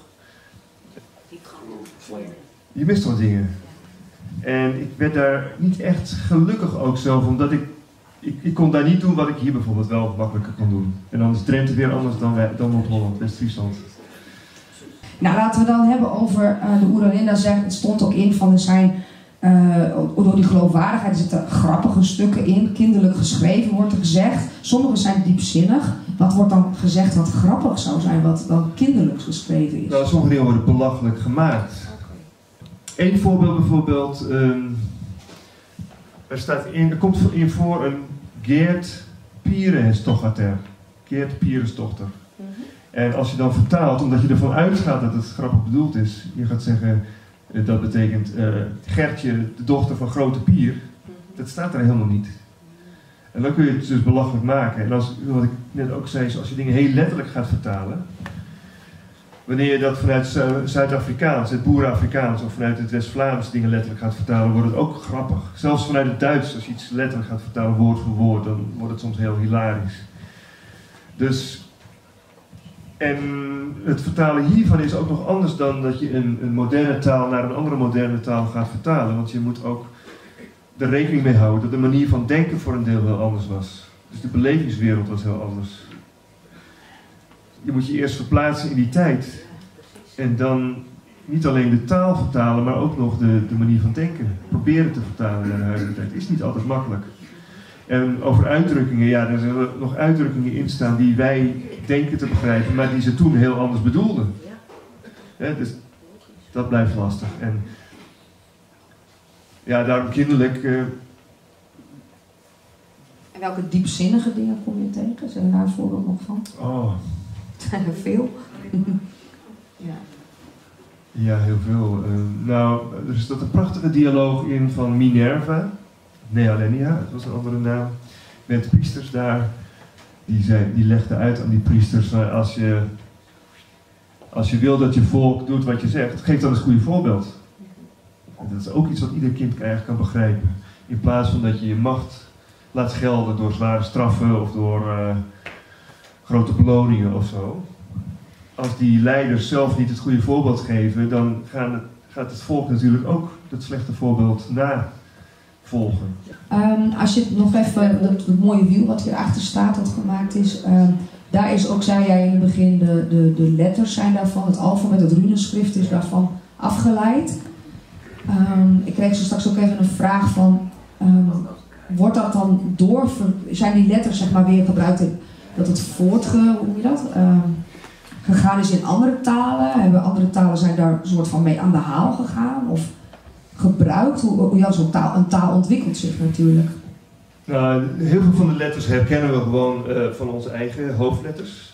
Je mist toch dingen. En ik werd daar niet echt gelukkig ook zelf, omdat ik, ik, ik kon daar niet doen wat ik hier bijvoorbeeld wel makkelijker kon doen. En dan is Drenthe weer anders dan, dan Noord-Holland, West-Friesland. Nou, laten we dan hebben over uh, de Oeralinda zegt, het stond ook in van er zijn Uh, door die geloofwaardigheid zitten grappige stukken in, kinderlijk geschreven wordt er gezegd. Sommige zijn diepzinnig. Wat wordt dan gezegd wat grappig zou zijn, wat dan kinderlijk geschreven is? Nou, sommige dingen worden belachelijk gemaakt. Eén voorbeeld bijvoorbeeld, um, er, staat in, er komt in voor een Geert Pierenstochter. Geert Pierenstochter. Mm-hmm. En als je dan vertaalt, omdat je ervan uitgaat dat het grappig bedoeld is, je gaat zeggen, uh, dat betekent uh, Gertje, de dochter van Grote Pier. Mm-hmm. Dat staat er helemaal niet. En dan kun je het dus belachelijk maken. En als, wat ik net ook zei, als je dingen heel letterlijk gaat vertalen, wanneer je dat vanuit Zuid-Afrikaans, het Boer-Afrikaans of vanuit het West-Vlaams dingen letterlijk gaat vertalen, wordt het ook grappig. Zelfs vanuit het Duits, als je iets letterlijk gaat vertalen, woord voor woord, dan wordt het soms heel hilarisch. Dus, en het vertalen hiervan is ook nog anders dan dat je een, een moderne taal naar een andere moderne taal gaat vertalen. Want je moet ook er rekening mee houden dat de manier van denken voor een deel heel anders was. Dus de belevingswereld was heel anders. Je moet je eerst verplaatsen in die tijd. En dan niet alleen de taal vertalen, maar ook nog de, de manier van denken. Proberen te vertalen naar de huidige tijd. Is niet altijd makkelijk. En over uitdrukkingen, ja, er zullen nog uitdrukkingen in staan die wij denken te begrijpen, maar die ze toen heel anders bedoelden. Ja, dus dat blijft lastig. En ja, daarom kinderlijk. Uh... En welke diepzinnige dingen kom je tegen? Zijn er daar een voorbeeld nog van? Oh. Zijn er veel? Ja. Ja, heel veel. Uh, nou, er staat een prachtige dialoog in van Minerva, Nealenia, dat was een andere naam, met priesters daar. Die, zei, die legden uit aan die priesters van als je, als je wil dat je volk doet wat je zegt, geef dan eens een goede voorbeeld. En dat is ook iets wat ieder kind eigenlijk kan begrijpen. In plaats van dat je je macht laat gelden door zware straffen of door uh, grote beloningen of zo. Als die leiders zelf niet het goede voorbeeld geven, dan gaan het, gaat het volk natuurlijk ook dat slechte voorbeeld navolgen. Um, als je nog even, dat, dat mooie wiel wat hierachter staat, dat gemaakt is, um, daar is ook, zei jij in het begin, de, de, de letters zijn daarvan, het alfabet, het runenschrift is daarvan afgeleid. Um, ik kreeg zo straks ook even een vraag van, um, wordt dat dan door, zijn die letters zeg maar weer gebruikt, in, dat het voortge, hoe noem je dat, um, gegaan is in andere talen? Hebben andere talen zijn daar een soort van mee aan de haal gegaan? Of gebruikt? Hoe, hoe ja, zo'n taal, een taal ontwikkelt zich natuurlijk. Nou, heel veel van de letters herkennen we gewoon uh, van onze eigen hoofdletters.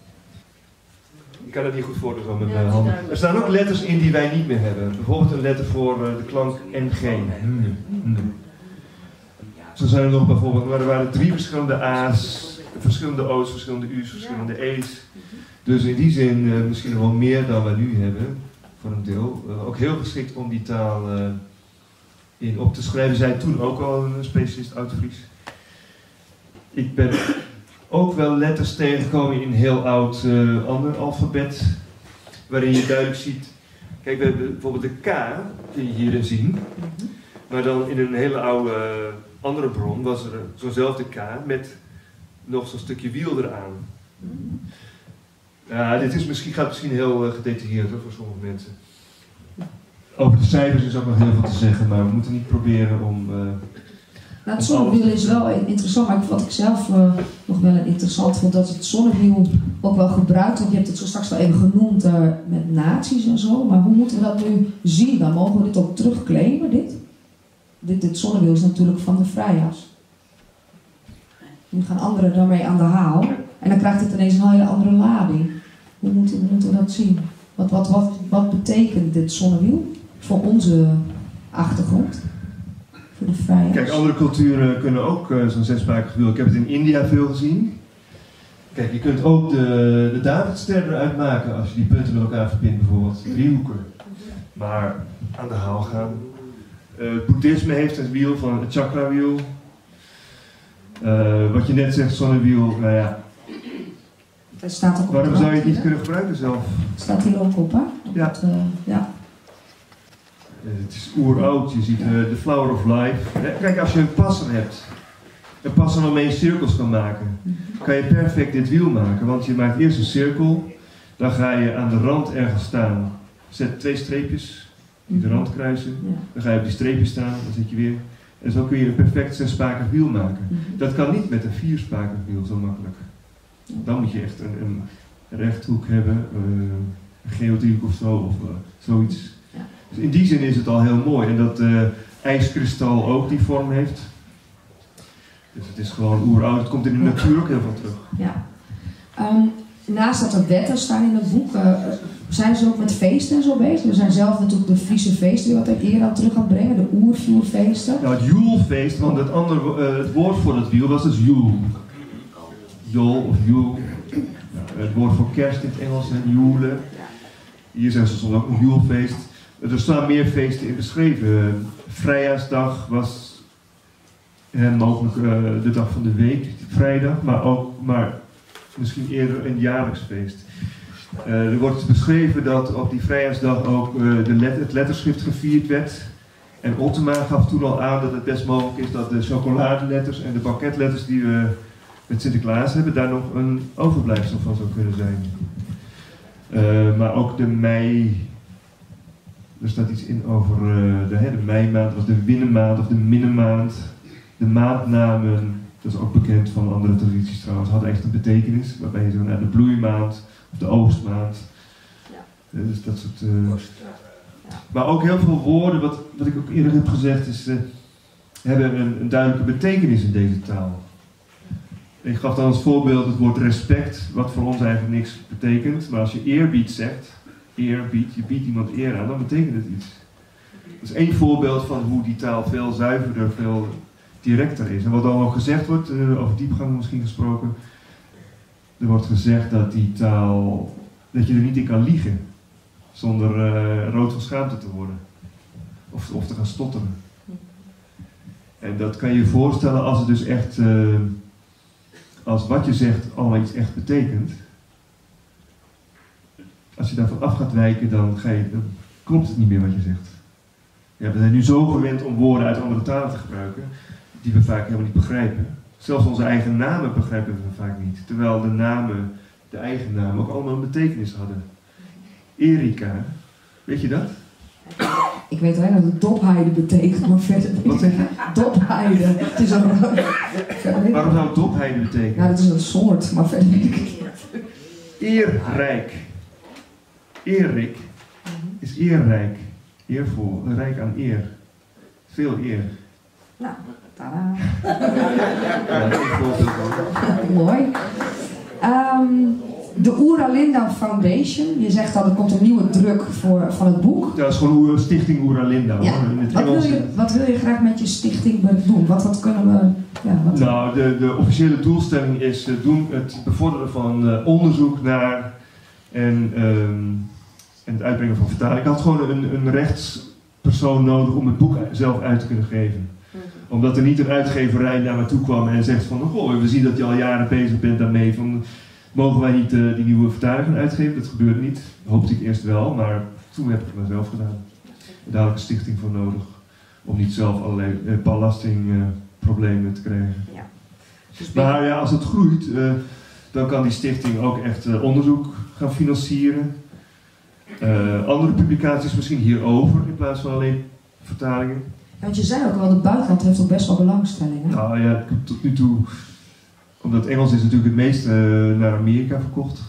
Ik kan het niet goed voordoen met mijn handen. Er staan ook letters in die wij niet meer hebben. Bijvoorbeeld een letter voor uh, de klank N G. Mm. Mm. Zo zijn er nog bijvoorbeeld, maar er waren drie verschillende A's, verschillende O's, verschillende U's, verschillende E's. Dus in die zin uh, misschien nog wel meer dan we nu hebben, voor een deel. Uh, ook heel geschikt om die taal uh, in op te schrijven. Zij toen ook al een specialist Oud-Fries. Ik ben ook wel letters tegengekomen in heel oud uh, ander alfabet, waarin je duidelijk ziet, kijk, we hebben bijvoorbeeld de K, kun je hierin zien, maar dan in een hele oude uh, andere bron was er zo'nzelfde K met nog zo'n stukje wiel eraan. Ja, dit is misschien, gaat misschien heel uh, gedetailleerd hoor, voor sommige mensen. Over de cijfers is ook nog heel veel te zeggen, maar we moeten niet proberen om... Uh, nou, het zonnewiel is wel interessant, maar wat ik zelf uh, nog wel interessant vond, dat het zonnewiel ook wel gebruikt wordt. Je hebt het zo straks wel even genoemd uh, met nazi's en zo, maar hoe moeten we dat nu zien? Dan mogen we dit ook terugclaimen, dit? Dit, dit zonnewiel is natuurlijk van de vrijjas. Nu gaan anderen daarmee aan de haal en dan krijgt het ineens een hele andere lading. Hoe moeten, hoe moeten we dat zien? Wat, wat, wat, wat betekent dit zonnewiel voor onze achtergrond? Voor de vrijheid. Kijk, andere culturen kunnen ook uh, zo'n zesspakig wiel. Ik heb het in India veel gezien. Kijk, je kunt ook de, de Davidster eruit maken als je die punten met elkaar verbindt, bijvoorbeeld driehoeken. Maar aan de haal gaan. Uh, het boeddhisme heeft een wiel van het chakrawiel. Uh, wat je net zegt, zonnewiel, nou ja. Dat staat ook op. Waarom zou je het niet kunnen gebruiken zelf? Het staat hier ook op, hè? Op ja. Het, uh, ja. Uh, het is oeroud, je ziet uh, de flower of life. Kijk, als je een passer hebt, een passer waarmee je cirkels kan maken, kan je perfect dit wiel maken. Want je maakt eerst een cirkel, dan ga je aan de rand ergens staan, zet twee streepjes die de rand kruisen. Ja. Dan ga je op die streepje staan, dan zit je weer. En zo kun je een perfect zesspakig wiel maken. Mhm. Dat kan niet met een vierspakig wiel zo makkelijk. Dan moet je echt een, een rechthoek hebben, uh, een geodriehoek of zo, of uh, zoiets. Ja. Dus in die zin is het al heel mooi. En dat uh, ijskristal ook die vorm heeft. Dus het is gewoon oeroud. Het komt in de natuur ook heel veel terug. Ja. Um, naast dat er wetten staan in het boek, uh, zijn ze ook met feesten en zo bezig? We zijn zelf natuurlijk de Friese feesten die wat er eerder aan terug gaan brengen, de oervuurfeesten. Nou, het Joelfeest, want het, andere, uh, het woord voor het wiel was dus Joel. Jol of Joel. Nou, het woord voor kerst in het Engels, en Joelen. Hier zijn ze soms ook een Joelfeest. Er staan meer feesten in beschreven. Vrijjaarsdag was uh, mogelijk uh, de dag van de week, vrijdag, maar ook maar misschien eerder een jaarlijks feest. Uh, er wordt beschreven dat op die vrijjaarsdag ook uh, de let het letterschrift gevierd werd. En Oltema gaf toen al aan dat het best mogelijk is dat de chocoladeletters en de banketletters die we met Sinterklaas hebben, daar nog een overblijfsel van zou kunnen zijn. Uh, maar ook de mei, er staat iets in over uh, de, hè, de meimaand, of de winnemaand of de minnemaand. De maandnamen, dat is ook bekend van andere tradities trouwens, had echt een betekenis, waarbij je zo naar de bloeimaand of de oogstmaand. Ja. Dus dat soort. Uh, ja. Maar ook heel veel woorden, wat, wat ik ook eerder heb gezegd, is, uh, hebben een, een duidelijke betekenis in deze taal. Ik gaf dan als voorbeeld het woord respect, wat voor ons eigenlijk niks betekent. Maar als je eerbied zegt, eerbied, je biedt iemand eer aan, dan betekent het iets. Dat is één voorbeeld van hoe die taal veel zuiverder, veel directer is. En wat dan ook gezegd wordt, uh, over diepgang misschien gesproken, er wordt gezegd dat die taal, dat je er niet in kan liegen, zonder uh, rood van schaamte te worden. Of, of te gaan stotteren. En dat kan je je voorstellen als het dus echt, uh, als wat je zegt allemaal iets echt betekent. Als je daarvan af gaat wijken, dan, ga je, dan klopt het niet meer wat je zegt. Ja, we zijn nu zo gewend om woorden uit andere talen te gebruiken, die we vaak helemaal niet begrijpen. Zelfs onze eigen namen begrijpen we vaak niet. Terwijl de namen, de eigen namen, ook allemaal een betekenis hadden. Erika, weet je dat? Ik weet alleen dat het dopheide betekent, maar verder weet Wat zeg je? Dopheide. Het is ook... Waarom zou het dopheide betekenen? Nou, dat is een soort, maar verder weet ik het niet. Eerrijk. Erik is eerrijk. Eervol, rijk aan eer. Veel eer. Nou, tada. Ja, dat is een voorbeeld ook. Mooi. Um, de Oeralinda Foundation. Je zegt al, er komt een nieuwe druk voor, van het boek. Ja, dat is gewoon een stichting Oeralinda. Ja. Hoor. In het Wat, wil Engels. je, wat wil je graag met je stichting doen? Wat, wat kunnen we... Ja, wat... Nou, de, de officiële doelstelling is uh, doen het bevorderen van uh, onderzoek naar en, um, en het uitbrengen van vertaling. Ik had gewoon een, een rechtspersoon nodig om het boek zelf uit te kunnen geven. Omdat er niet een uitgeverij naar me toe kwam en zegt van, goh, we zien dat je al jaren bezig bent daarmee, van, mogen wij niet uh, die nieuwe vertaling gaan uitgeven? Dat gebeurde niet. Dat hoopte ik eerst wel, maar toen heb ik het maar zelf gedaan. En daar had ik een stichting voor nodig, om niet zelf allerlei uh, belastingproblemen uh, te krijgen. Ja. Dus Maar ja, als het groeit, uh, dan kan die stichting ook echt uh, onderzoek gaan financieren. Uh, andere publicaties misschien hierover, in plaats van alleen vertalingen. Ja, want je zei ook al, het buitenland heeft ook best wel belangstelling. Hè? Nou ja, ik heb tot nu toe, omdat Engels is natuurlijk het meeste uh, naar Amerika verkocht.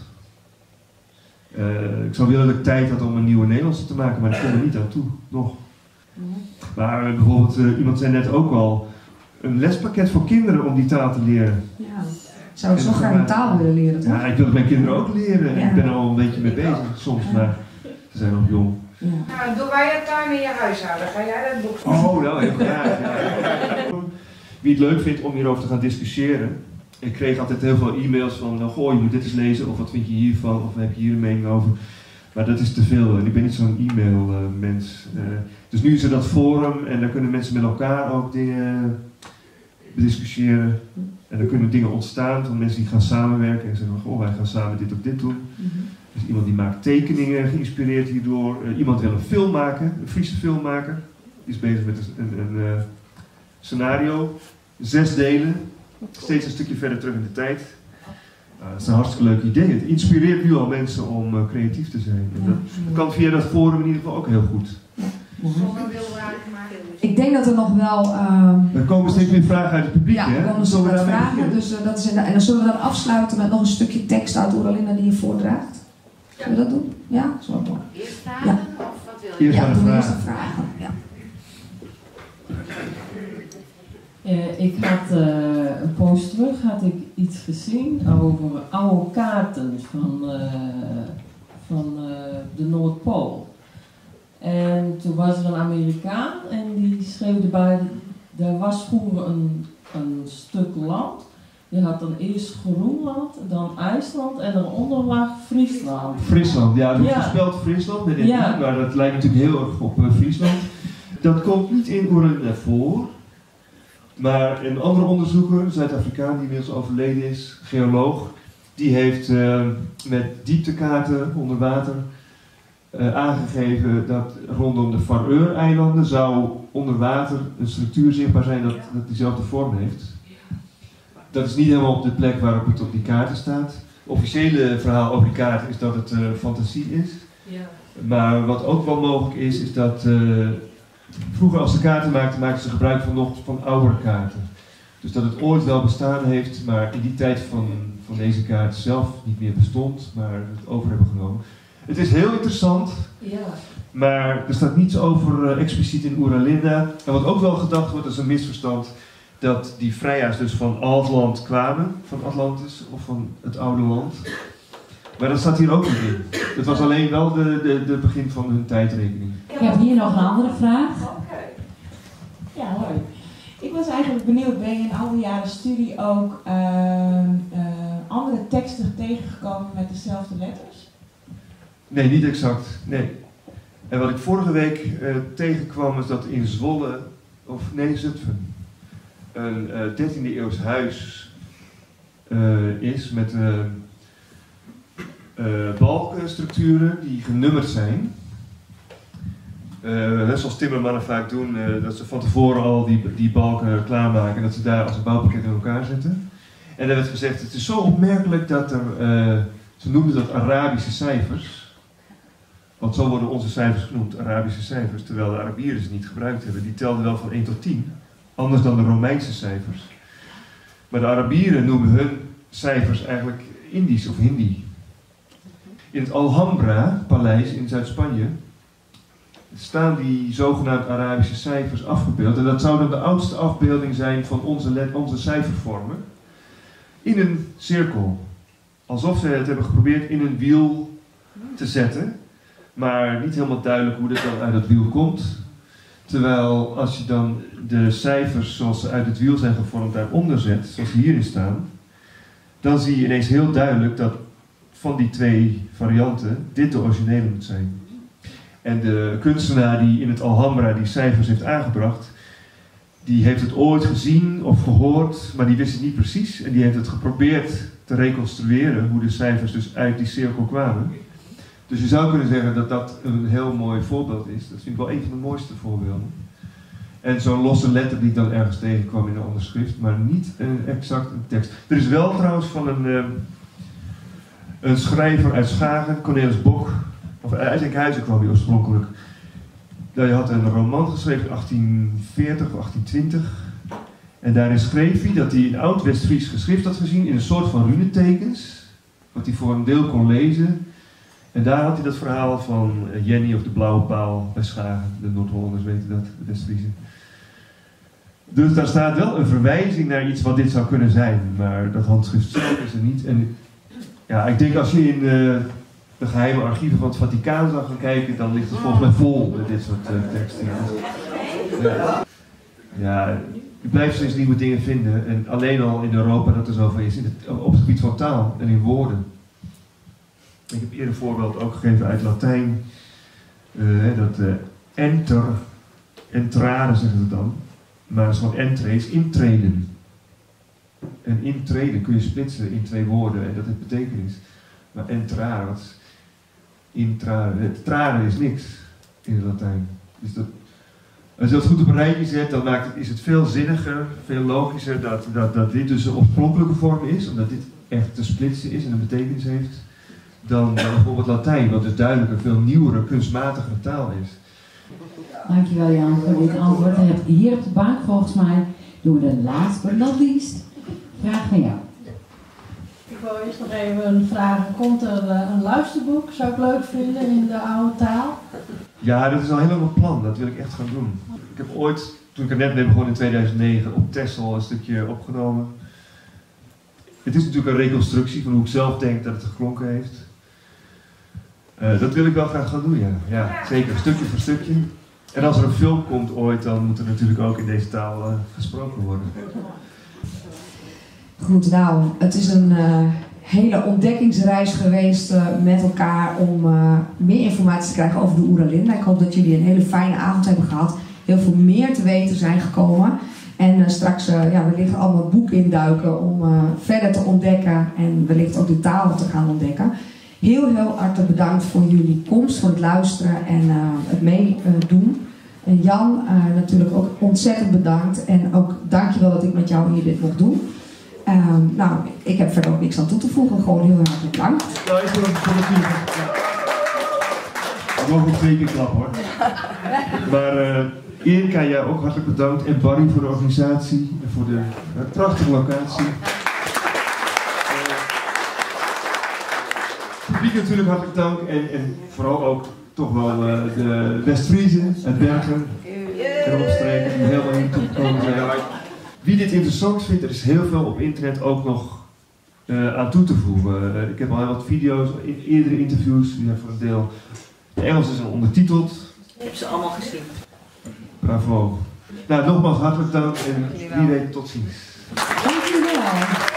Uh, ik zou willen dat ik tijd had om een nieuwe Nederlandse te maken, maar ik kom er niet aan toe, nog. Mm-hmm. Maar uh, bijvoorbeeld, uh, iemand zei net ook al, een lespakket voor kinderen om die taal te leren. Ja. Zou je zo graag een taal willen leren, toch? Ja, ik wil het mijn kinderen ook leren. Ja. Ik ben er al een beetje mee bezig soms, maar ze zijn nog jong. Ja. Nou, doe wij het tuin in je huishouden. Ga jij dat boek Oh, nou, heel graag. Ja. Wie het leuk vindt om hierover te gaan discussiëren. Ik kreeg altijd heel veel e-mails van, nou, goh, je moet dit eens lezen, of wat vind je hiervan, of heb je hier een mening over. Maar dat is te veel. Ik ben niet zo'n e-mail-mens. Uh, dus nu is er dat forum en daar kunnen mensen met elkaar ook dingen bediscussiëren. En dan kunnen dingen ontstaan van mensen die gaan samenwerken en zeggen, goh, wij gaan samen dit of dit doen. Mm-hmm. Dus iemand die maakt tekeningen, geïnspireerd hierdoor. Uh, iemand wil een film maken, een Friese filmmaker. Die is bezig met een, een, een uh, scenario. Zes delen, steeds een stukje verder terug in de tijd. Uh, dat is een hartstikke leuk idee. Het inspireert nu al mensen om uh, creatief te zijn. En dat, dat kan via dat forum in ieder geval ook heel goed. Ja. Zonder wilderij gemaakt. Ik denk dat er nog wel... Uh, Er komen steeds meer vragen uit het publiek, ja, hè? er komen Zullen we steeds daarmee vragen. beginnen? Dus, uh, dat is in de, en dan zullen we dan afsluiten met nog een stukje tekst uit Oeralinda die je voordraagt. Zullen we dat doen? Ja? Dat is wel mooi. Eerst vragen Ja. of wat wil je? Eerst Ja, gaan de doen we eerst vragen. de vragen. Ja. Uh, ik had uh, een poos terug had ik iets gezien over oude kaarten van, uh, van uh, de Noordpool. En toen was er een Amerikaan en die schreef erbij, er was vroeger een, een stuk land. Je had dan eerst Groenland, dan IJsland en daaronder lag Friesland. Friesland, ja, dat Ja. spelt Friesland met dit, Ja. maar dat lijkt natuurlijk heel erg op uh, Friesland. Dat komt niet in Oeralinda voor, maar een andere onderzoeker, een Zuid-Afrikaan die inmiddels overleden is, geoloog, die heeft uh, met dieptekaarten onder water uh, aangegeven dat rondom de Faroe-eilanden zou onder water een structuur zichtbaar zijn dat, dat diezelfde vorm heeft. Dat is niet helemaal op de plek waarop het op die kaarten staat. Het officiële verhaal over die kaarten is dat het uh, fantasie is. Ja. Maar wat ook wel mogelijk is, is dat uh, vroeger als ze kaarten maakten, maakten ze gebruik van nog van oudere kaarten. Dus dat het ooit wel bestaan heeft, maar in die tijd van, van deze kaart zelf niet meer bestond, maar het over hebben genomen. Het is heel interessant, Ja. maar er staat niets over uh, expliciet in Oeralinda. En wat ook wel gedacht wordt, is een misverstand, dat die Freya's dus van Altland kwamen, van Atlantis of van het oude land. Maar dat staat hier ook niet in. Het was alleen wel de, de, de begin van hun tijdrekening. Ik heb hier nog een andere vraag. Oké. Ja, hoi. Ik was eigenlijk benieuwd, ben je in al die jaren studie ook uh, uh, andere teksten tegengekomen met dezelfde letters? Nee, niet exact. Nee. En wat ik vorige week uh, tegenkwam is dat in Zwolle, of nee, Zutphen, een uh, dertiende eeuws huis uh, is met uh, uh, balkenstructuren die genummerd zijn. Uh, net zoals timmermannen vaak doen, uh, dat ze van tevoren al die, die balken klaarmaken en dat ze daar als een bouwpakket in elkaar zetten. En er werd gezegd, het is zo opmerkelijk dat er, uh, ze noemden dat Arabische cijfers, want zo worden onze cijfers genoemd, Arabische cijfers, terwijl de Arabieren ze niet gebruikt hebben. Die telden wel van één tot tien, anders dan de Romeinse cijfers. Maar de Arabieren noemen hun cijfers eigenlijk Indisch of Hindi. In het Alhambra-paleis in Zuid-Spanje staan die zogenaamde Arabische cijfers afgebeeld. En dat zou dan de oudste afbeelding zijn van onze, let, onze cijfervormen. In een cirkel. Alsof ze het hebben geprobeerd in een wiel te zetten. Maar niet helemaal duidelijk hoe dat dan uit het wiel komt. Terwijl als je dan de cijfers zoals ze uit het wiel zijn gevormd daaronder zet, zoals ze hierin staan, dan zie je ineens heel duidelijk dat van die twee varianten dit de originele moet zijn. En de kunstenaar die in het Alhambra die cijfers heeft aangebracht, die heeft het ooit gezien of gehoord, maar die wist het niet precies. En die heeft het geprobeerd te reconstrueren hoe de cijfers dus uit die cirkel kwamen. Dus je zou kunnen zeggen dat dat een heel mooi voorbeeld is. Dat vind ik wel een van de mooiste voorbeelden. En zo'n losse letter die ik dan ergens tegenkwam in een ander schrift, maar niet een, exact een tekst. Er is wel trouwens van een, uh, een schrijver uit Schagen, Cornelis Bok, of uit Enkhuizen kwam hij oorspronkelijk. Hij had een roman geschreven in achttien veertig of achttien twintig. En daarin schreef hij dat hij een oud West-Fries geschrift had gezien in een soort van runetekens, wat hij voor een deel kon lezen. En daar had hij dat verhaal van Jenny of de blauwe paal bij Schagen. De Noord-Hollanders weten dat, de West-Friesen. Dus daar staat wel een verwijzing naar iets wat dit zou kunnen zijn. Maar dat handschrift zelf is er niet. En ja, ik denk als je in uh, de geheime archieven van het Vaticaan zou gaan kijken, dan ligt het volgens mij vol met dit soort uh, teksten. Ja. Ja, je blijft steeds nieuwe dingen vinden. En alleen al in Europa dat er zoveel is. In het, op het gebied van taal en in woorden. Ik heb eerder een voorbeeld ook gegeven uit Latijn. Uh, dat uh, enter, entrare zeggen ze dan. Maar het is gewoon entre is intreden. En intreden kun je splitsen in twee woorden en dat heeft betekenis. Maar entrare, wat is intrare? Het trare is niks in het Latijn. Dus dat, als je dat goed op een rijtje zet, dan maakt het, is het veel zinniger, veel logischer dat, dat, dat dit dus de oorspronkelijke vorm is, omdat dit echt te splitsen is en een betekenis heeft, dan, dan bijvoorbeeld Latijn, wat dus duidelijk een veel nieuwere, kunstmatigere taal is. Dankjewel Jan voor dit antwoord. Je hebt hier op de bank volgens mij doen we de last but not least. Vraag van jou. Ik wil eerst nog even vragen, komt er een luisterboek, zou ik leuk vinden, in de oude taal? Ja, dat is al heel lang een plan, dat wil ik echt gaan doen. Ik heb ooit, toen ik er net mee begon in tweeduizend negen, op Texel een stukje opgenomen. Het is natuurlijk een reconstructie van hoe ik zelf denk dat het geklonken heeft. Uh, dat wil ik wel graag gaan doen, ja. Ja, zeker, stukje voor stukje. En als er een film komt ooit, dan moet er natuurlijk ook in deze taal uh, gesproken worden. Goed, nou, het is een uh, hele ontdekkingsreis geweest uh, met elkaar om uh, meer informatie te krijgen over de Oeralinda. Ik hoop dat jullie een hele fijne avond hebben gehad. Heel veel meer te weten zijn gekomen. En uh, straks uh, ja, wellicht allemaal boeken induiken om uh, verder te ontdekken en wellicht ook de taal te gaan ontdekken. Heel, heel hartelijk bedankt voor jullie komst, voor het luisteren en uh, het meedoen. En Jan, uh, natuurlijk ook ontzettend bedankt. En ook dankjewel dat ik met jou hier dit mocht doen. Uh, nou, ik heb verder ook niks aan toe te voegen. Gewoon heel hartelijk bedankt. Nou, ik wil het voor de ja. We mogen ook twee keer klappen hoor. Maar uh, Erika, jij ook hartelijk bedankt. En Barry voor de organisatie en voor de uh, prachtige locatie. Publiek natuurlijk hartelijk dank en, en vooral ook toch wel uh, de West-Friezen uit Bergen en omstreken die helemaal hier toe gekomen zijn. Wie dit interessant vindt, er is heel veel op internet ook nog uh, aan toe te voegen. Uh, ik heb al heel wat video's, in eerdere interviews, die zijn voor een deel. De Engels is al ondertiteld. Ik heb ze allemaal gezien. Bravo. Nou, nogmaals hartelijk dank en wie weet tot ziens. Dankjewel.